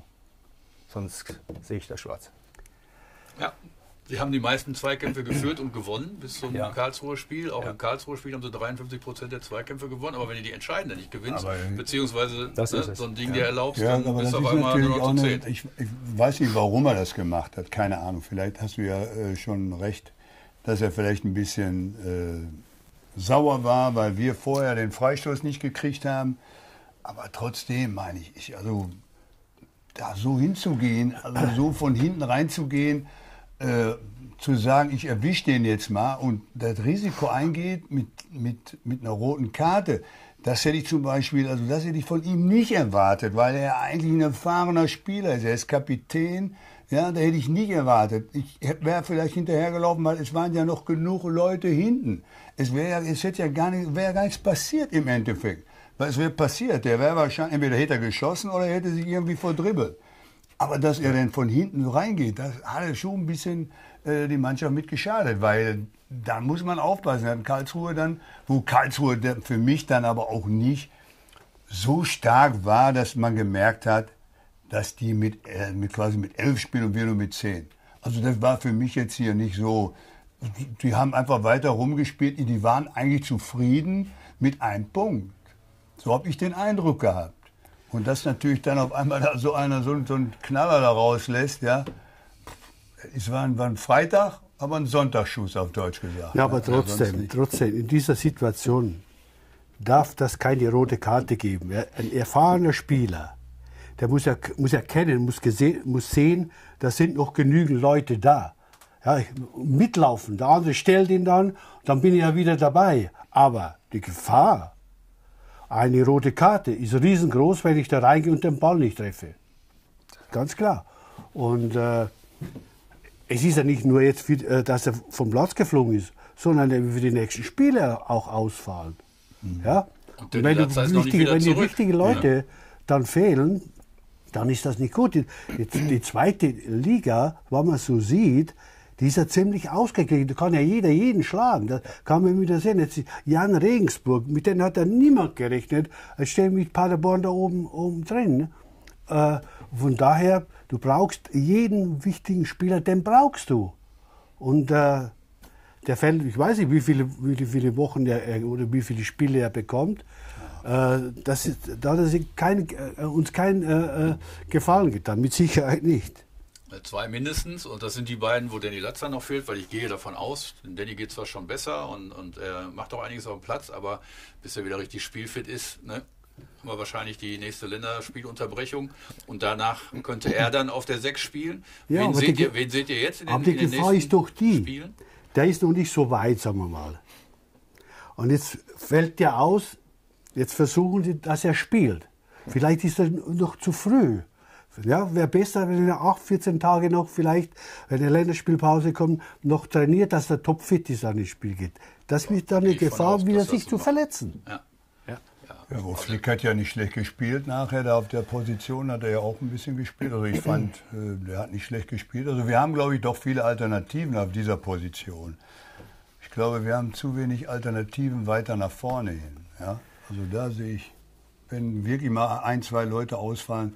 Sonst sehe ich da schwarz. Ja, sie haben die meisten Zweikämpfe geführt und gewonnen bis zum Ja. Karlsruher Spiel. Auch Ja. im Karlsruher Spiel haben sie dreiundfünfzig Prozent der Zweikämpfe gewonnen. Aber wenn du die entscheidende nicht gewinnst, Aber, äh, beziehungsweise das ne, ist es. so ein Ding Ja. dir erlaubst, Ja, dann aber bist das du ist auf einmal nur natürlich noch auch zu eine, zehn. ich, ich weiß nicht, warum er das gemacht hat. Keine Ahnung. Vielleicht hast du ja äh, schon recht, dass er vielleicht ein bisschen äh, sauer war, weil wir vorher den Freistoß nicht gekriegt haben. Aber trotzdem meine ich, ich also da so hinzugehen, also so von hinten reinzugehen, äh, zu sagen, ich erwische den jetzt mal und das Risiko eingeht mit, mit, mit einer roten Karte, das hätte ich zum Beispiel, also das hätte ich von ihm nicht erwartet, weil er eigentlich ein erfahrener Spieler ist. Er ist Kapitän, ja, da hätte ich nicht erwartet. Ich wäre vielleicht hinterhergelaufen, weil es waren ja noch genug Leute hinten. Es wäre, es hätte ja gar nicht, wäre gar nichts passiert im Endeffekt. Was wäre passiert? Der wäre wahrscheinlich, entweder hätte er geschossen oder er hätte sich irgendwie verdribbelt. Aber dass er dann von hinten reingeht, das hat schon ein bisschen äh, die Mannschaft mit geschadet, weil da muss man aufpassen. Dann Karlsruhe dann, wo Karlsruhe für mich dann aber auch nicht so stark war, dass man gemerkt hat, dass die mit, äh, mit quasi mit elf spielen und wir nur mit zehn. Also das war für mich jetzt hier nicht so. Die, die haben einfach weiter rumgespielt, die waren eigentlich zufrieden mit einem Punkt. So habe ich den Eindruck gehabt. Und dass natürlich dann auf einmal da so einer so, so einen Knaller da rauslässt, ja. Es war ein, war ein Freitag, aber ein Sonntagsschuss auf Deutsch gesagt. Ja, aber Ja, sonst trotzdem, nicht. trotzdem, in dieser Situation darf das keine rote Karte geben. Ja, ein erfahrener Spieler, der muss, ja, muss erkennen, muss, gese- muss sehen, da sind noch genügend Leute da. Ja, ich- mitlaufen, der andere stellt ihn dann, dann bin ich ja wieder dabei. Aber die Gefahr, eine rote Karte, ist riesengroß, wenn ich da reingehe und den Ball nicht treffe. Ganz klar. Und äh, es ist ja nicht nur jetzt, für, äh, dass er vom Platz geflogen ist, sondern er will für die nächsten Spiele auch ausfallen. Ja? Und Und der wenn, du Latzer ist noch nicht wichtige, wieder wenn die zurück. wichtigen Leute dann fehlen, dann ist das nicht gut. Die, die, die zweite Liga, wenn man so sieht, die ist ja ziemlich ausgeglichen. Da kann ja jeder jeden schlagen. Da kann man wieder sehen. Jetzt Jan Regensburg, mit denen hat ja niemand gerechnet. Es stehen mit Paderborn da oben, oben drin. Äh, von daher, du brauchst jeden wichtigen Spieler, den brauchst du. Und äh, der fällt, ich weiß nicht, wie viele, wie viele Wochen er, oder wie viele Spiele er bekommt. Äh, das ist, da hat er sich kein, äh, uns kein äh, äh, Gefallen getan, mit Sicherheit nicht. Zwei mindestens, und das sind die beiden, wo Danny Latzer noch fehlt, weil ich gehe davon aus, denn Danny geht zwar schon besser und, und er macht auch einiges auf dem Platz, aber bis er wieder richtig spielfit ist, ne, haben wir wahrscheinlich die nächste Länderspielunterbrechung und danach könnte er dann auf der sechs spielen. Ja, wen, aber seht die- ihr, wen seht ihr jetzt in den, Aber die in den Gefahr nächsten ist doch die, Spielen? der ist noch nicht so weit, sagen wir mal. Und jetzt fällt der aus, jetzt versuchen sie, dass er spielt. Vielleicht ist er noch zu früh. Ja, wäre besser, wenn er auch vierzehn Tage noch vielleicht, wenn die Länderspielpause kommt, noch trainiert, dass er topfit ist an das Spiel geht. Das ist dann eine Gehe ich von Gefahr, aus, wieder dass das sich so zu macht. verletzen. Ja. Ja. Ja, wo Flick hat ja nicht schlecht gespielt nachher, da auf der Position hat er ja auch ein bisschen gespielt. Also ich fand, äh, der hat nicht schlecht gespielt. Also wir haben, glaube ich, doch viele Alternativen auf dieser Position. Ich glaube, wir haben zu wenig Alternativen weiter nach vorne hin. Ja? Also da sehe ich, wenn wirklich mal ein, zwei Leute ausfallen,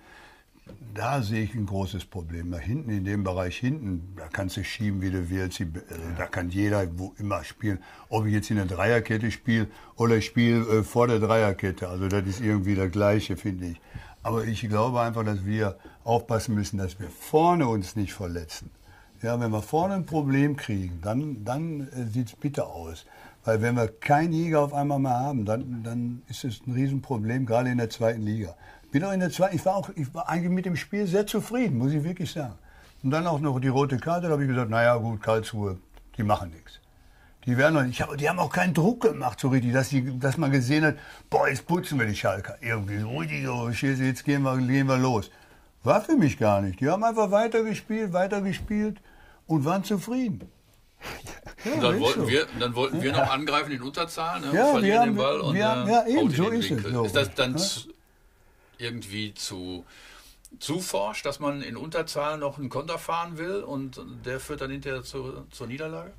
da sehe ich ein großes Problem. Da hinten, in dem Bereich hinten, da kannst du schieben, wie du willst. Also da kann jeder wo immer spielen. Ob ich jetzt in der Dreierkette spiele oder ich spiele äh, vor der Dreierkette. Also das ist irgendwie das Gleiche, finde ich. Aber ich glaube einfach, dass wir aufpassen müssen, dass wir vorne uns nicht verletzen. Ja, wenn wir vorne ein Problem kriegen, dann, dann äh, sieht es bitter aus. Weil wenn wir keinen Jäger auf einmal mehr haben, dann, dann ist es ein Riesenproblem, gerade in der zweiten Liga. Bin auch in der zweiten, ich war auch, ich war eigentlich mit dem Spiel sehr zufrieden, muss ich wirklich sagen. Und dann auch noch die rote Karte, da habe ich gesagt, naja gut, Karlsruhe, die machen nichts. Die werden noch nicht, aber die haben auch keinen Druck gemacht so richtig, dass, die, dass man gesehen hat, boah, jetzt putzen wir die Schalker. Irgendwie so richtig, oh, Scheiße, jetzt gehen wir, gehen wir los. War für mich gar nicht. Die haben einfach weitergespielt, weitergespielt und waren zufrieden. Ja, und dann wollten, so. wir, dann wollten wir noch angreifen in Unterzahl, ne? Ja, verlieren wir haben, den Ball und wir haben, äh, ja, eben, haut so in den ist es. Winkel. So. Ist das dann ja? zu, irgendwie zu, zu forsch, dass man in Unterzahl noch einen Konter fahren will und der führt dann hinterher zu, zur Niederlage?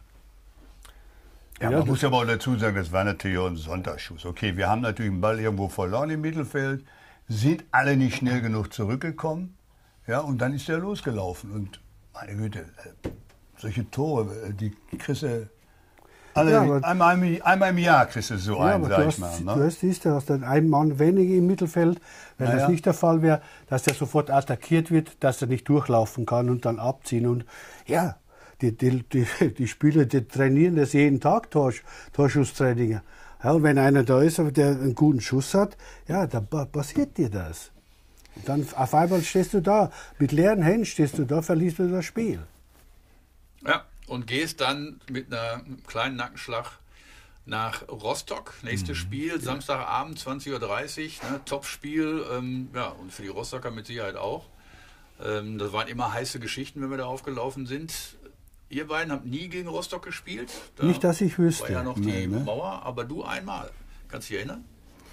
Ja, Ja, man muss aber auch dazu sagen, das war natürlich auch ein Sonntagsschuss. Okay, wir haben natürlich einen Ball irgendwo verloren im Mittelfeld, sind alle nicht schnell genug zurückgekommen, ja, und dann ist der losgelaufen. Und meine Güte, solche Tore, die kriegst du alle, Ja, aber- einmal, im, einmal im Jahr kriegst du so Ja, einen, aber sag du ich hast, mal. du Ne? hast, siehst, du hast dann einen Mann weniger im Mittelfeld. Wenn Na das ja. nicht der Fall wäre, dass der sofort attackiert wird, dass er nicht durchlaufen kann und dann abziehen. Und ja, die, die, die, die Spieler, die trainieren das jeden Tag, Tors, Torschusstraininger. Ja, und wenn einer da ist, der einen guten Schuss hat, ja, dann passiert dir das. Und dann auf einmal stehst du da, mit leeren Händen stehst du da, verlierst du das Spiel. Ja, und gehst dann mit einer, einem kleinen Nackenschlag nach Rostock. Nächstes Spiel, Samstagabend, zwanzig Uhr dreißig, ne, Top-Spiel. Ähm, ja, und für die Rostocker mit Sicherheit auch. Ähm, das waren immer heiße Geschichten, wenn wir da aufgelaufen sind. Ihr beiden habt nie gegen Rostock gespielt. Da Nicht, dass ich wüsste. war ja noch Nee, die ne? Mauer, aber du einmal. Kannst du dich erinnern?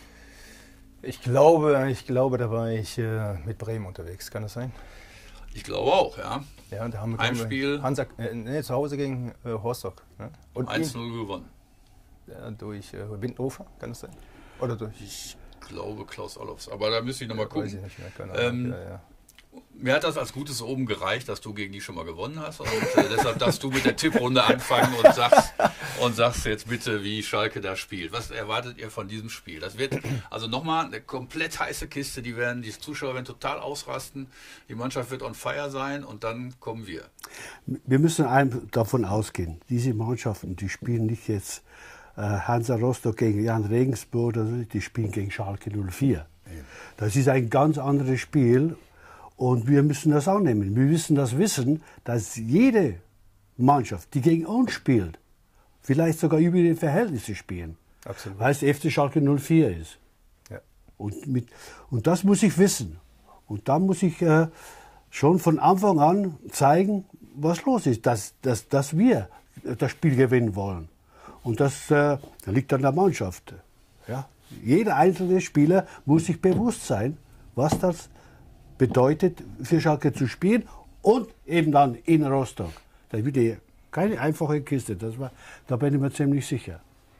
Ich glaube, ich glaube, da war ich äh, mit Bremen unterwegs. Kann das sein? Ich glaube auch, ja. Ja, da haben wir Heimspiel. Hansa, äh, nee, zu Hause gegen äh, Rostock. Ne? Und eins null gewonnen. ja, durch äh, Windhofer, kann das sein? Oder durch? Ich glaube Klaus Allofs, aber da müsste ich nochmal Weiß ich gucken. nicht mehr. Keine Ahnung. Ähm, ja, ja. Mir hat das als gutes Oben gereicht, dass du gegen die schon mal gewonnen hast. Und äh, deshalb darfst du mit der Tipprunde anfangen und sagst, und sagst jetzt bitte, wie Schalke da spielt. Was erwartet ihr von diesem Spiel? Das wird also nochmal eine komplett heiße Kiste. Die, werden, die Zuschauer werden total ausrasten. Die Mannschaft wird on fire sein und dann kommen wir. Wir müssen ein, davon ausgehen, diese Mannschaften, die spielen nicht jetzt äh, Hansa Rostock gegen Jan Regensburg, oder so, die spielen gegen Schalke null vier. Das ist ein ganz anderes Spiel und wir müssen das annehmen. Wir müssen das wissen, dass jede Mannschaft, die gegen uns spielt, vielleicht sogar über die Verhältnisse spielen, Absolut. weil es F C Schalke null vier ist. Ja. Und, mit, und das muss ich wissen. Und da muss ich äh, schon von Anfang an zeigen, was los ist, dass, dass, dass wir das Spiel gewinnen wollen. Und das äh, liegt an der Mannschaft. Ja? Jeder einzelne Spieler muss sich bewusst sein, was das bedeutet, für Schalke zu spielen und eben dann in Rostock. Das wird ja keine einfache Kiste, das war, da bin ich mir ziemlich sicher.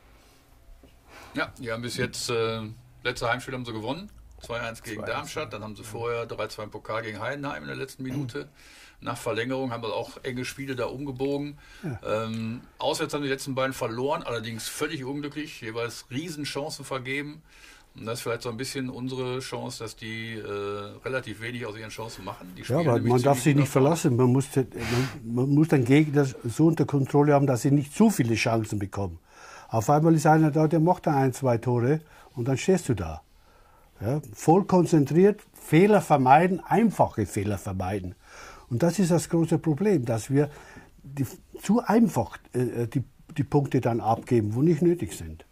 Ja, die haben bis jetzt, äh, letzte Heimspiel haben sie gewonnen. zwei eins gegen zwei eins, Darmstadt, dann haben sie vorher drei zwei im Pokal gegen Heidenheim in der letzten Minute. Nach Verlängerung haben wir auch enge Spiele da umgebogen. Ähm, auswärts haben die letzten beiden verloren, allerdings völlig unglücklich, jeweils Riesenchancen vergeben. Und das ist vielleicht so ein bisschen unsere Chance, dass die äh, relativ wenig aus ihren Chancen machen. Die Ja, spielen aber nämlich man darf ziemlich sich gut nicht nach vorne. verlassen. Man muss, man, man muss den Gegner so unter Kontrolle haben, dass sie nicht zu viele Chancen bekommen. Auf einmal ist einer da, der macht da ein, zwei Tore und dann stehst du da. Ja, voll konzentriert, Fehler vermeiden, einfache Fehler vermeiden. Und das ist das große Problem, dass wir die, zu einfach äh, die, die Punkte dann abgeben, wo nicht nötig sind.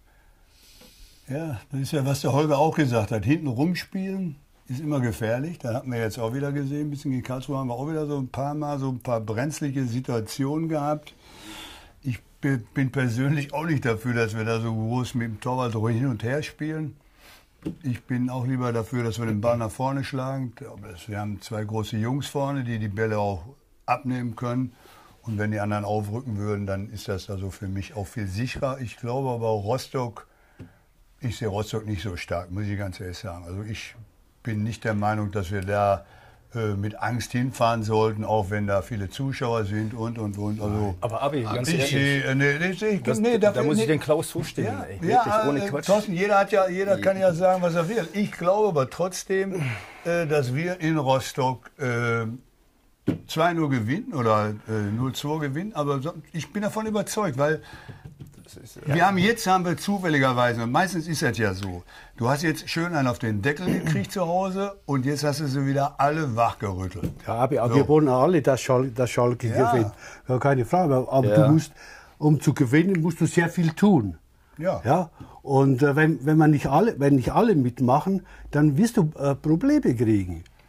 Ja, das ist ja, was der Holger auch gesagt hat. Hinten rumspielen ist immer gefährlich. Da hatten wir jetzt auch wieder gesehen, ein bisschen gegen Karlsruhe haben wir auch wieder so ein paar Mal so ein paar brenzlige Situationen gehabt. Ich bin persönlich auch nicht dafür, dass wir da so groß mit dem Torwart so hin und her spielen. Ich bin auch lieber dafür, dass wir den Ball nach vorne schlagen. Wir haben zwei große Jungs vorne, die die Bälle auch abnehmen können. Und wenn die anderen aufrücken würden, dann ist das also für mich auch viel sicherer. Ich glaube aber Rostock, ich sehe Rostock nicht so stark, muss ich ganz ehrlich sagen. Also ich bin nicht der Meinung, dass wir da äh, mit Angst hinfahren sollten, auch wenn da viele Zuschauer sind und, und, und. Also, Aber Abi, ganz ich ehrlich, sehe, äh, nee, nee, ich, das, nee, da dafür- muss ich nee. den Klaus zustimmen. Ja, ey. ja, Wirklich, ohne äh, Quatsch. Thorsten, jeder, hat ja, jeder kann ja sagen, was er will. Ich glaube aber trotzdem, äh, dass wir in Rostock äh, zwei null gewinnen oder äh, null zwei gewinnen. Aber so, ich bin davon überzeugt, weil wir haben jetzt haben wir zufälligerweise, meistens ist das ja so, du hast jetzt schön einen auf den Deckel gekriegt zu Hause und jetzt hast du sie wieder alle wachgerüttelt. Ja, aber, aber So. wir wollen alle, dass Schalke, dass Schalke Ja. gewinnt. Ja, keine Frage. Aber, aber Ja. du musst, um zu gewinnen, musst du sehr viel tun. Ja. Ja? Und äh, wenn, wenn, man nicht alle, wenn nicht alle mitmachen, dann wirst du äh, Probleme kriegen.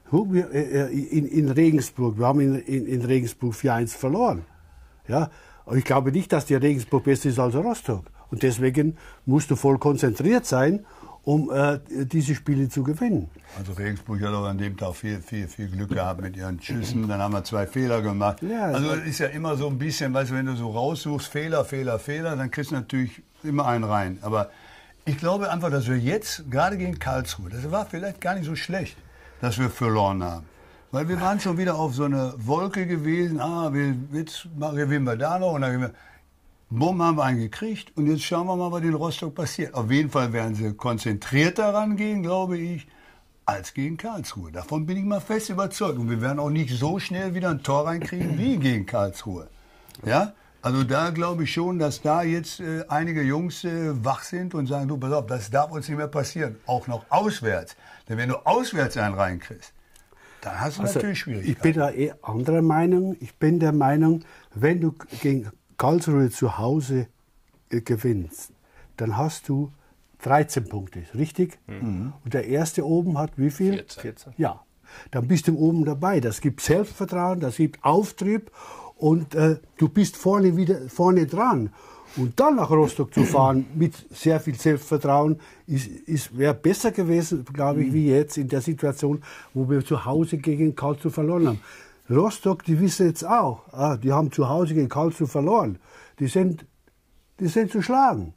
Guck, wir, äh, in, in Regensburg, wir haben in, in, in Regensburg vier eins verloren. Ja? Aber ich glaube nicht, dass die Regensburg besser ist als Rostock. Und deswegen musst du voll konzentriert sein, um äh, diese Spiele zu gewinnen. Also Regensburg hat auch an dem Tag viel, viel, viel Glück gehabt mit ihren Schüssen. Dann haben wir zwei Fehler gemacht. Ja, also also es ist ja immer so ein bisschen, weißt du, wenn du so raussuchst, Fehler, Fehler, Fehler, dann kriegst du natürlich immer einen rein. Aber ich glaube einfach, dass wir jetzt, gerade gegen Karlsruhe, das war vielleicht gar nicht so schlecht, dass wir verloren haben. Weil wir waren schon wieder auf so eine Wolke gewesen. Ah, wir, jetzt gewinnen wir da noch und dann gewinnen wir. Bumm, haben wir einen gekriegt und jetzt schauen wir mal, was in Rostock passiert. Auf jeden Fall werden sie konzentrierter rangehen, glaube ich, als gegen Karlsruhe. Davon bin ich mal fest überzeugt. Und wir werden auch nicht so schnell wieder ein Tor reinkriegen wie gegen Karlsruhe. Ja? Also da glaube ich schon, dass da jetzt äh, einige Jungs äh, wach sind und sagen, du, pass auf, das darf uns nicht mehr passieren. Auch noch auswärts. Denn wenn du auswärts einen reinkriegst, dann hast du also, natürlich Schwierigkeiten. ich bin da eh anderer Meinung. Ich bin der Meinung, wenn du gegen Karlsruhe zu Hause äh, gewinnst, dann hast du dreizehn Punkte, richtig? Mhm. Und der Erste oben hat wie viel? vierzehn. vierzehn. Ja, dann bist du oben dabei. Das gibt Selbstvertrauen, das gibt Auftrieb und äh, du bist vorne wieder vorne dran. Und dann nach Rostock zu fahren mit sehr viel Selbstvertrauen ist, ist, wäre besser gewesen, glaube ich, wie jetzt in der Situation, wo wir zu Hause gegen Karlsruhe verloren haben. Rostock, die wissen jetzt auch, ah, die haben zu Hause gegen Karlsruhe verloren. Die sind, die sind zu schlagen.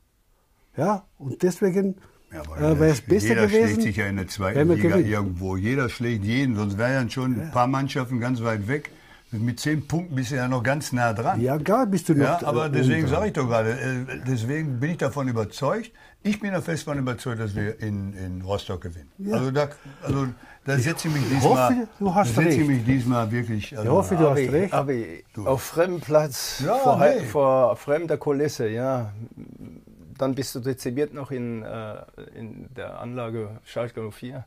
Ja, und deswegen Ja, äh, wäre es besser jeder gewesen. schlägt sich ja in der zweiten wenn wir Liga gewinnen. irgendwo. Jeder schlägt jeden, sonst wären schon ein paar Mannschaften ganz weit weg. Mit zehn Punkten bist du ja noch ganz nah dran. Ja, gar bist du noch. Ja, aber äh, deswegen oben sage dran. ich doch gerade, äh, deswegen bin ich davon überzeugt. Ich bin da fest davon überzeugt, dass wir in, in Rostock gewinnen. Ja. Also da, also da setze ich mich diesmal, hoffe, du hast da setze ich recht. mich diesmal wirklich. Also, Ich hoffe, du hast Aber, recht. aber auf fremdem Platz, Ja, vor, hey. vor fremder Kulisse, ja, dann bist du dezimiert noch in, äh, in der Anlage Schalke null vier.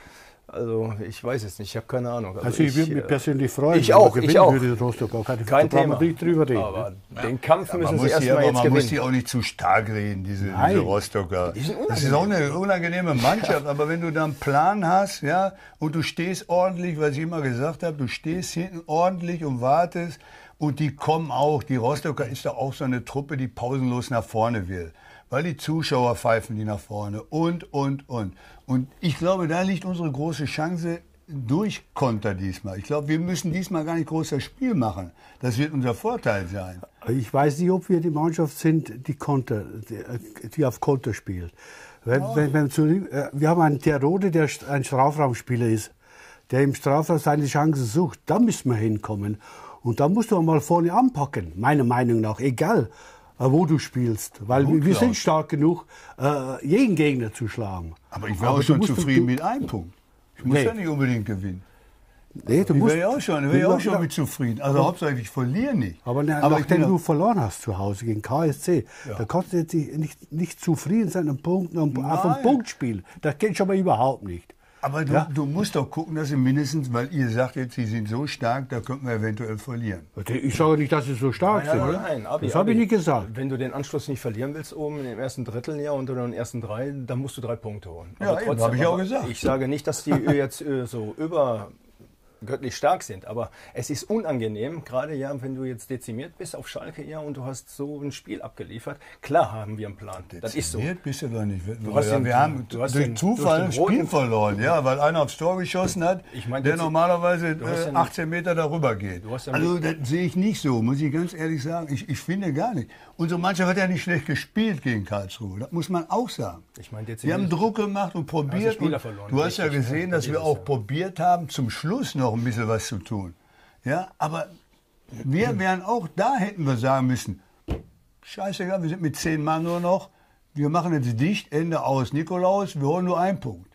Also ich weiß es nicht, ich habe keine Ahnung. Also ich würde mich äh, persönlich freuen, ich auch, wenn wir ich gewinnen auch. würde in Rostock. Auch keine, Kein da brauchen Thema. wir nicht drüber reden. Aber ne? den Kampf Ja, müssen man sie muss, die, erstmal aber jetzt man gewinnen. muss die auch nicht zu stark reden, diese, Nein. diese Rostocker. Die sind Das ist auch eine unangenehme Mannschaft, aber wenn du da einen Plan hast, ja, und du stehst ordentlich, was ich immer gesagt habe, du stehst hinten ordentlich und wartest und die kommen auch, die Rostocker ist da auch so eine Truppe, die pausenlos nach vorne will. Weil die Zuschauer pfeifen die nach vorne und, und, und. Und ich glaube, da liegt unsere große Chance durch Konter diesmal. Ich glaube, wir müssen diesmal gar nicht groß das Spiel machen. Das wird unser Vorteil sein. Ich weiß nicht, ob wir die Mannschaft sind, die, Konter, die, die auf Konter spielt. Wenn, Ja. wenn, wenn zu, äh, wir haben einen Terode, der ein Strafraumspieler ist, der im Strafraum seine Chancen sucht. Da müssen wir hinkommen. Und da musst du mal vorne anpacken, meiner Meinung nach. Egal, äh, wo du spielst. Weil Gut, wir, wir sind Klaus. stark genug, äh, jeden Gegner zu schlagen. Aber ich wäre Aber auch du schon musst- zufrieden du- mit einem Punkt. Ich muss Nee. ja nicht unbedingt gewinnen. Nee, du Ich musst, wäre ja auch schon, ich wäre ja auch schon mit zufrieden. Also Hauptsache, ich verliere nicht. Aber, na, Aber ich nachdem bin du auch- verloren hast zu Hause gegen K S C, Ja. da kannst du jetzt nicht, nicht zufrieden sein am Punkt, am, auf Nein. ein Punktspiel. Das geht schon mal überhaupt nicht. Aber du, Ja. du musst doch gucken, dass sie mindestens, weil ihr sagt jetzt, sie sind so stark, da könnten wir eventuell verlieren. Ich sage nicht, dass sie so stark Nein, sind. nein, oder? nein, Abi, das habe ich Abi. nicht gesagt. Wenn du den Anschluss nicht verlieren willst oben im ersten Drittel ja, unter den ersten drei, dann musst du drei Punkte holen. Ja, eben, habe ich auch gesagt. Ich sage nicht, dass die jetzt äh, so übergöttlich stark sind, aber es ist unangenehm, gerade ja, wenn du jetzt dezimiert bist auf Schalke ja, und du hast so ein Spiel abgeliefert. Klar haben wir einen Plan, das ist so. Dezimiert bist du doch nicht. Du hast ja, den- wir haben du hast durch den- Zufall ein durch den Spiel roten- verloren, ja, weil einer aufs Tor geschossen hat, Ich meine, der das- normalerweise du hast äh, ja- achtzehn Meter darüber geht. Du hast ja- Also das sehe ich nicht so, muss ich ganz ehrlich sagen. Ich, ich finde gar nicht. Unsere Mannschaft hat ja nicht schlecht gespielt gegen Karlsruhe, das muss man auch sagen. Ich meine, Wir haben dezimiert- Druck gemacht und probiert. Spieler Und verloren, du hast ja richtig, gesehen, ja, dass das wir ist es, auch ja. probiert haben, zum Schluss noch ein bisschen was zu tun. Ja, aber wir wären auch, da hätten wir sagen müssen, scheißegal, wir sind mit zehn Mann nur noch, wir machen jetzt dicht, Ende aus. Nikolaus, wir holen nur einen Punkt.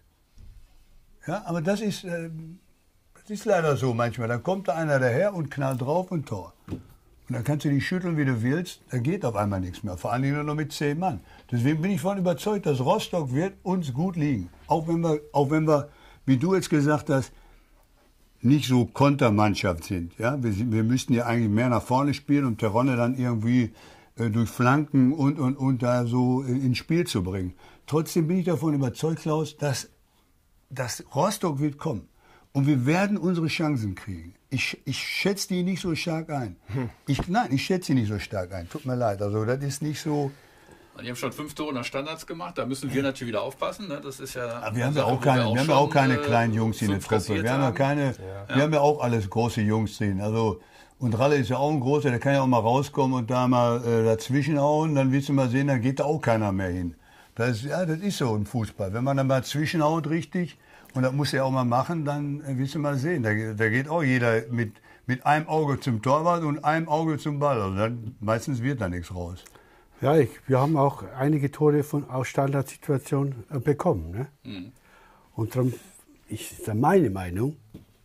Ja, aber das ist, äh, das ist leider so manchmal. Dann kommt da einer daher und knallt drauf und Tor. Und dann kannst du dich schütteln, wie du willst, da geht auf einmal nichts mehr. Vor allen Dingen nur noch mit zehn Mann. Deswegen bin ich davon überzeugt, dass Rostock wird uns gut liegen. Auch wenn wir, auch wenn wir, wie du jetzt gesagt hast, nicht so Kontermannschaft sind. Ja? Wir, sind- wir müssten ja eigentlich mehr nach vorne spielen, um Teronne dann irgendwie äh, durch Flanken und, und, und da so äh, ins Spiel zu bringen. Trotzdem bin ich davon überzeugt, Klaus, dass, dass Rostock wird kommen. Und wir werden unsere Chancen kriegen. Ich, ich schätze die nicht so stark ein. Ich, nein, ich schätze die nicht so stark ein. Tut mir leid. Also das ist nicht so... Die haben schon fünf Tore nach Standards gemacht. Da müssen wir natürlich wieder aufpassen. Ne? Das ist ja. Aber wir haben ja auch keine, wir haben ja auch keine kleinen Jungs in der Truppe. Wir haben ja keine, wir haben ja auch alles große Jungs drin. Also, und Ralle ist ja auch ein großer, der kann ja auch mal rauskommen und da mal äh, dazwischen hauen. Dann willst du mal sehen, dann geht da auch keiner mehr hin. Das ist, ja, das ist so im Fußball. Wenn man dann mal zwischenhaut richtig, und das muss er auch mal machen, dann äh, willst du mal sehen. Da, da geht auch jeder mit, mit einem Auge zum Torwart und einem Auge zum Ball. Also dann, meistens wird da nichts raus. Ja, ich, wir haben auch einige Tore von, aus Standardsituationen äh, bekommen. Ne? Mhm. Und darum ist meine Meinung,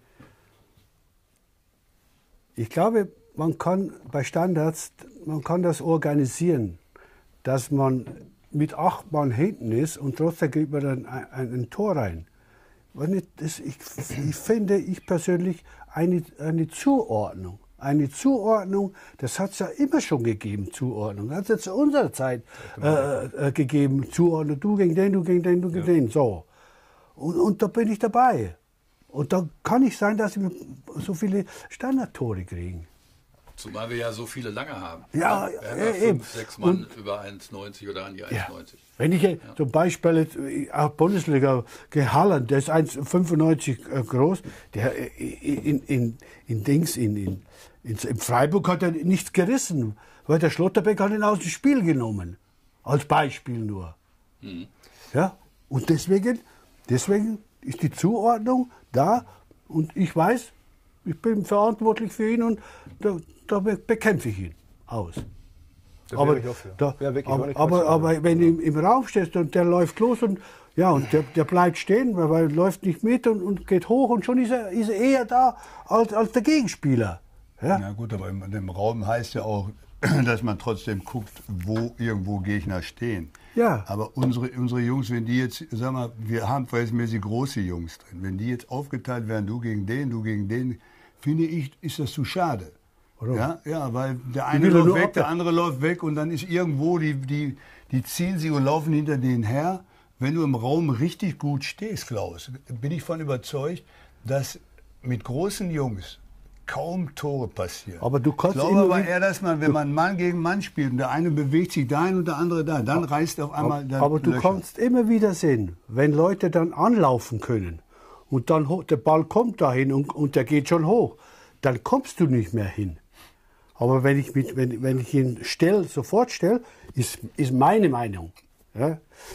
ich glaube, man kann bei Standards, man kann das organisieren, dass man mit acht Mann hinten ist und trotzdem geht man dann ein, ein, ein Tor rein. Das, ich, ich finde, ich persönlich, eine, eine Zuordnung. Eine Zuordnung, das hat es ja immer schon gegeben, Zuordnung. Das hat es ja zu unserer Zeit äh, äh, gegeben, Zuordnung, du gegen den, du gegen den, du gegen ja. den, so. Und, und da bin ich dabei. Und da kann nicht sein, dass wir so viele Standardtore kriegen. Zumal wir ja so viele lange haben. Ja, wir haben ja, ja eben. fünf, sechs Mann und über eins Neunzig oder an die eins neunzig. Ja. Wenn ich ja. zum Beispiel auch Bundesliga, Halland, der ist eins fünfundneunzig groß, der in, in, in Dings, in, in, in, in Freiburg hat er nichts gerissen, weil der Schlotterbeck hat ihn aus dem Spiel genommen. Als Beispiel nur. Mhm. Ja, und deswegen, deswegen ist die Zuordnung da und ich weiß, ich bin verantwortlich für ihn und da, da bekämpfe ich ihn aus. Aber, da, ja, aber, aber, aber wenn du im, im Raum stehst und der läuft los und, ja, und der, der bleibt stehen, weil, weil er läuft nicht mit und, und geht hoch und schon ist er, ist er eher da als, als der Gegenspieler. Ja? Na gut, aber im, im Raum heißt ja auch, dass man trotzdem guckt, wo irgendwo Gegner stehen. Ja. Aber unsere, unsere Jungs, wenn die jetzt, sag mal, wir haben verhältnismäßig große Jungs drin, wenn die jetzt aufgeteilt werden, du gegen den, du gegen den, finde ich, ist das zu schade. Ja, ja, weil der eine läuft weg, der andere läuft weg und dann ist irgendwo, die, die, die ziehen sich und laufen hinter denen her. Wenn du im Raum richtig gut stehst, Klaus, bin ich von überzeugt, dass mit großen Jungs kaum Tore passieren. Aber du kannst ich glaube aber eher, dass man, wenn man Mann gegen Mann spielt und der eine bewegt sich dahin und der andere da, dann reißt auf einmal der Aber du Löcher. kannst immer wieder sehen, wenn Leute dann anlaufen können und dann der Ball kommt dahin und, und der geht schon hoch, dann kommst du nicht mehr hin. Aber wenn ich, mit, wenn, wenn ich ihn stell, sofort stelle, ist, ist meine Meinung. Ja?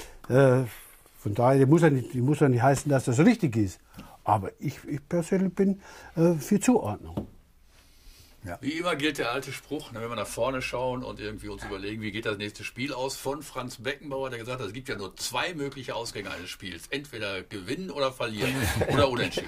Äh, von daher muss ja nicht, muss ja nicht heißen, dass das richtig ist. Aber ich, ich persönlich bin äh, für Zuordnung. Ja. Wie immer gilt der alte Spruch, wenn wir nach vorne schauen und irgendwie uns überlegen, wie geht das nächste Spiel aus, von Franz Beckenbauer, der gesagt hat, es gibt ja nur zwei mögliche Ausgänge eines Spiels. Entweder gewinnen oder verlieren oder unentschieden.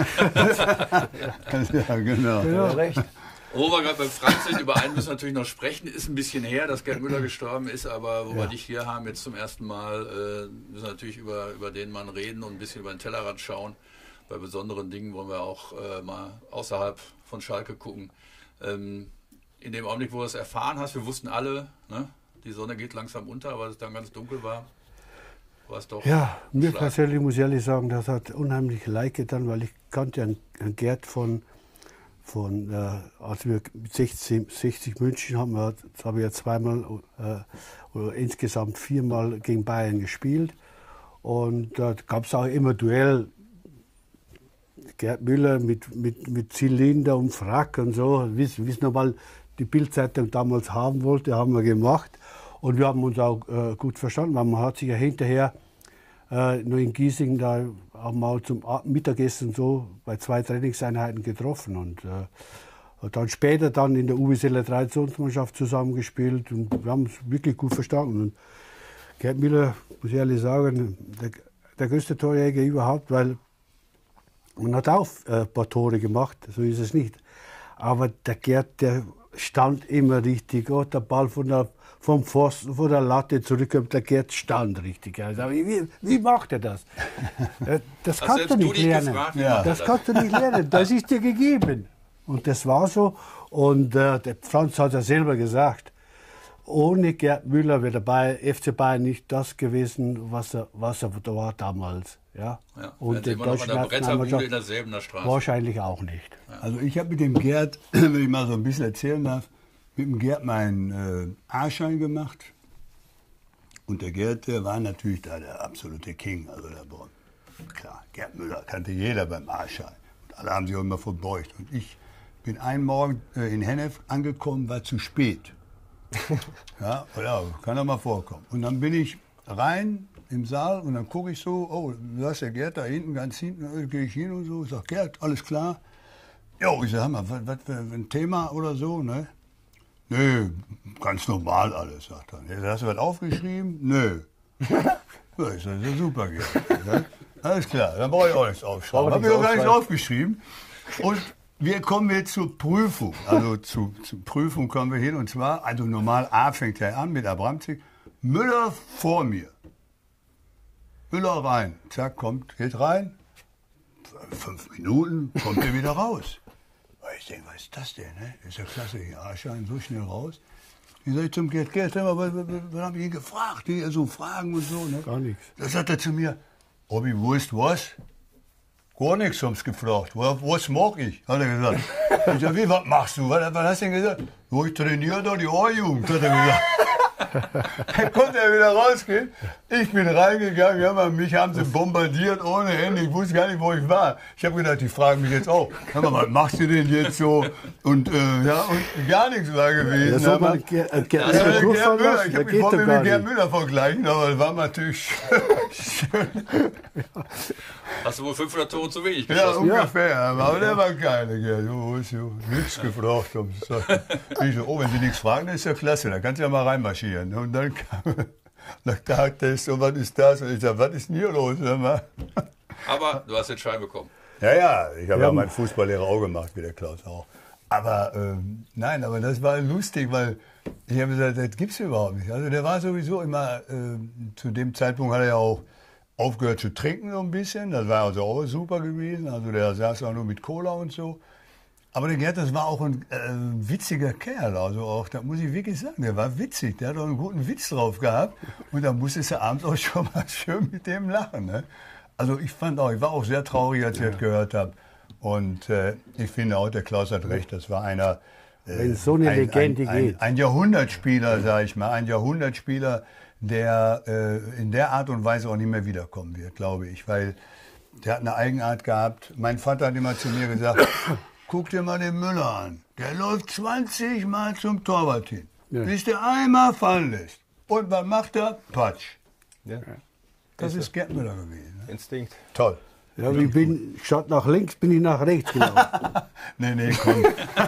Ja, genau. Ja, recht. Wo wir gerade beim Franz sind, über einen müssen wir natürlich noch sprechen. Ist ein bisschen her, dass Gerd Müller gestorben ist, aber wo ja. wir dich hier haben, jetzt zum ersten Mal, äh, müssen wir natürlich über, über den Mann reden und ein bisschen über den Tellerrand schauen. Bei besonderen Dingen wollen wir auch äh, mal außerhalb von Schalke gucken. Ähm, in dem Augenblick, wo du es erfahren hast, wir wussten alle, ne, die Sonne geht langsam unter, aber es dann ganz dunkel war, war es doch... Ja, mir persönlich muss ich ehrlich sagen, das hat unheimlich leid getan, weil ich kannte einen, einen Gerd von... Von, äh, als wir mit sechzig, sechzig München haben, wir, das habe ich ja zweimal äh, oder insgesamt viermal gegen Bayern gespielt. Und da äh, gab es auch immer Duell. Gerd Müller mit, mit, mit Zylinder und Frack und so, wie es nochmal die Bild-Zeitung damals haben wollte, haben wir gemacht. Und wir haben uns auch äh, gut verstanden, weil man hat sich ja hinterher äh, nur in Giesing da auch mal zum Mittagessen so bei zwei Trainingseinheiten getroffen und äh, dann später dann in der U W Seeler Traditionsmannschaft zusammengespielt und wir haben uns wirklich gut verstanden. Und Gerd Müller, muss ich ehrlich sagen, der, der größte Torjäger überhaupt, weil man hat auch äh, ein paar Tore gemacht, so ist es nicht. Aber der Gerd, der stand immer richtig, oh, der Ball von der vom Pfosten, von der Latte zurückkommt, der Gerd stand richtig. Also, wie, wie macht er das? Das kannst du nicht lernen. Gefragt, ja. Das kannst du nicht lernen. Das ist dir gegeben. Und das war so. Und äh, der Franz hat ja selber gesagt, ohne Gerd Müller wäre dabei F C Bayern nicht das gewesen, was er, was er war damals. Ja? Ja, Und die die immer noch an der deutsche Bretterbude Nationalmannschaft in derselben Straße. wahrscheinlich auch nicht. Also ich habe mit dem Gerd, wenn ich mal so ein bisschen erzählen darf, mit dem Gerd meinen äh, A-Schein gemacht. Und der Gerd, der war natürlich da der absolute King. Also der Bonn. Klar, Gerd Müller kannte jeder beim A-Schein. Und alle haben sich auch immer verbeugt. Und ich bin einen Morgen äh, in Hennef angekommen, war zu spät. Ja, ja, kann doch mal vorkommen. Und dann bin ich rein im Saal und dann gucke ich so, oh, da ist der Gerd da hinten, ganz hinten, gehe ich hin und so, ich sag, Gerd, alles klar? Jo, ich sag, mal, was, was für ein Thema oder so, ne? Nö, ganz normal alles, sagt er. Hast du was aufgeschrieben? Nö. Ja, ich sag, ja, super, Gerd. Ja, alles klar, dann brauche ich auch nichts aufschreiben. Hab ich auch gar nichts aufgeschrieben. Und wir kommen jetzt zur Prüfung. Also zu, zur Prüfung kommen wir hin und zwar, also normal A fängt er an mit Abramczyk, Müller vor mir. Müller rein, zack, kommt, geht rein, fünf Minuten, kommt er wieder raus. Ich denke, was ist das denn? Ne? Ist ja klasse, hier A-Schein so schnell raus. Ich sage zum Gerd, Gerd, was, was, was, was habe ich ihn gefragt? Die so Fragen und so. Ne? Gar nichts. Da sagt er zu mir, Robby, wo ist was? Gar nichts, haben sie gefragt. Was mag ich? Hat er gesagt. Ich sage, wie, was machst du? Was, was hast du denn gesagt? Wo ich trainiere da die A-Jugend, hat er gesagt. Dann konnte er wieder rausgehen. Ich bin reingegangen, ja, mich haben sie bombardiert ohne Ende. Ich wusste gar nicht, wo ich war. Ich habe gedacht, die fragen mich jetzt auch. Hör mal, was machst du denn jetzt so? Und, äh, ja, und gar nichts war gewesen. Das soll man aber, Ger- äh, Ger- das war der Durchfall Gerd Müller. lassen, Ich da habe mich geht vorher doch mit gar Gerd nicht. Müller vergleichen, aber das war natürlich schön. Hast du wohl fünfhundert Tore zu wenig Ja, geschossen? ungefähr. Aber der war keine, Gerd. Du hast ja nichts gefragt. Haben sie gesagt. Ich so, oh, wenn Sie nichts fragen, das ist ja klasse. Da kannst du ja mal reinmarschieren. Und dann kam nach Tagtest und was ist das? Und ich sag, was ist denn hier los? Hör mal. Aber du hast den Schein bekommen. Ja, ja, ich habe ja, Ja. meinen Fußballlehrer auch gemacht, wie der Klaus auch. Aber ähm, nein, aber das war lustig, weil ich habe gesagt, das gibt's überhaupt nicht. Also der war sowieso immer, ähm, zu dem Zeitpunkt hat er ja auch aufgehört zu trinken so ein bisschen. Das war also auch super gewesen. Also der saß auch nur mit Cola und so. Aber der Gerd, das war auch ein äh, witziger Kerl. Also auch, da muss ich wirklich sagen, der war witzig. Der hat auch einen guten Witz drauf gehabt. Und da musstest du abends auch schon mal schön mit dem lachen. Ne? Also ich fand auch, ich war auch sehr traurig, als ich das gehört habe. Und äh, ich finde auch, der Klaus hat recht, das war einer, äh, Wenn so eine ein, Legende ein, ein, geht. ein Jahrhundertspieler, sage ich mal, ein Jahrhundertspieler, der äh, in der Art und Weise auch nicht mehr wiederkommen wird, glaube ich. Weil der hat eine Eigenart gehabt. Mein Vater hat immer zu mir gesagt, guck dir mal den Müller an. Der läuft zwanzig Mal zum Torwart hin, Ja. bis der einmal fallen lässt. Und was macht er? Patsch. Ja. Das ist Gerd Müller gewesen. Ne? Instinkt. Toll. Ja, ich bin statt nach links, bin ich nach rechts gelaufen. Nee, nee, komm.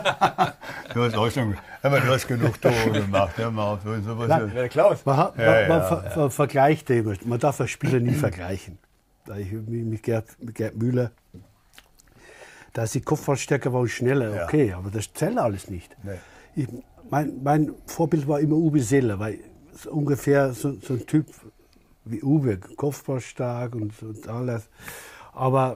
Du hast auch schon, hör mal, du hast genug Tore gemacht. Hör mal auf. Sowas. Nein. Der Klaus. Man, hat, Ja, man, ja, man ja. ver, ver, vergleicht immer. Man darf einen Spieler nie vergleichen. Da ich mit, mit, Gerd, mit Gerd Müller, da ist die Kopfballstärke war und schneller, Ja. okay, aber das zählt alles nicht. Nee. Ich, mein, mein Vorbild war immer Uwe Seeler, weil so ungefähr so, so ein Typ wie Uwe, kopfballstark und, und alles. Aber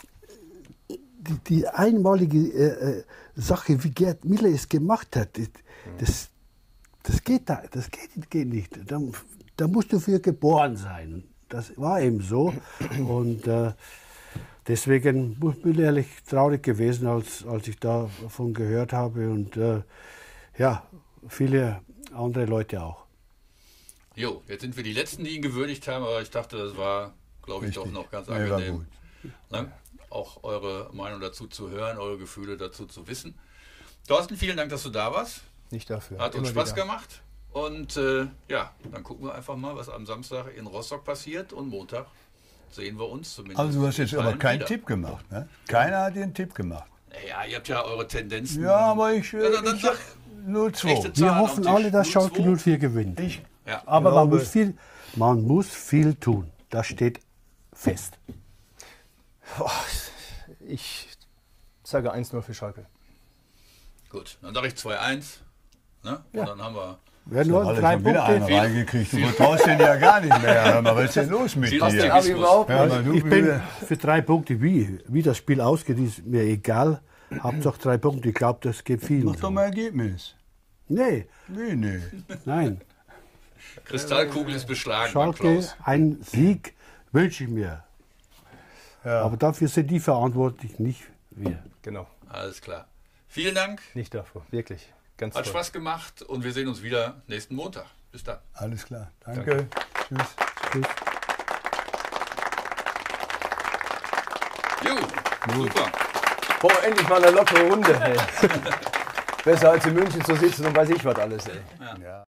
die, die einmalige äh, äh, Sache, wie Gerd Müller es gemacht hat, das, das, das geht da, das geht, geht nicht. Da, da musst du für geboren sein. Das war eben so. Und äh, deswegen bin ich ehrlich traurig gewesen, als, als ich davon gehört habe. Und äh, ja, viele andere Leute auch. Jo, jetzt sind wir die Letzten, die ihn gewürdigt haben, aber ich dachte, das war, glaube ich, Richtig. doch noch ganz Nee, war angenehm. gut. Ne? Auch eure Meinung dazu zu hören, eure Gefühle dazu zu wissen. Thorsten, vielen Dank, dass du da warst. Nicht dafür. Hat uns Immer Spaß wieder. gemacht. Und äh, ja, dann gucken wir einfach mal, was am Samstag in Rostock passiert. Und Montag sehen wir uns zumindest. Also du hast jetzt in aber Teilen keinen wieder. Tipp gemacht. Ne? Keiner hat dir einen Tipp gemacht. Naja, ihr habt ja eure Tendenzen. Ja, aber ich, äh, Ja, dann- dann ich sag sag- null zwei. Echte Wir Zahlen hoffen am Tisch. alle, dass null Schalke zwei. null vier gewinnt. Ich, Ja. Aber man glaube- muss, viel, man muss viel tun. Das steht fest. Boah, ich sage eins null für Schalke. Gut, dann sage ich zwei eins. Ne? Ja. Und dann haben wir. Wer nur alle drei schon wieder einen Punkte. reingekriegt. Du vertraust den ja gar nicht mehr. Hör mal, was ist denn los mit Viel dir? Optimismus. Hab ich überhaupt Hör nicht. mal, du Ich bin wieder- für drei Punkte, wie, wie das Spiel ausgeht, ist mir egal. Hauptsache drei Punkte. Ich glaube, das geht vielen Mach doch so. mal Ergebnis. Nee, Nee, nee. nein. Kristallkugel ist beschlagen beim Schalke, Klaus. einen Sieg wünsche ich mir. Ja. Aber dafür sind die verantwortlich, nicht wir. Genau. Alles klar. Vielen Dank, Nicht dafür. Wirklich. Ganz hat toll. Spaß gemacht und wir sehen uns wieder nächsten Montag. Bis dann. Alles klar. Danke. Tschüss. Tschüss. Jo, super. Boah, endlich mal eine lockere Runde. Ey. Besser als in München zu sitzen und weiß ich was alles. Ey. Ja.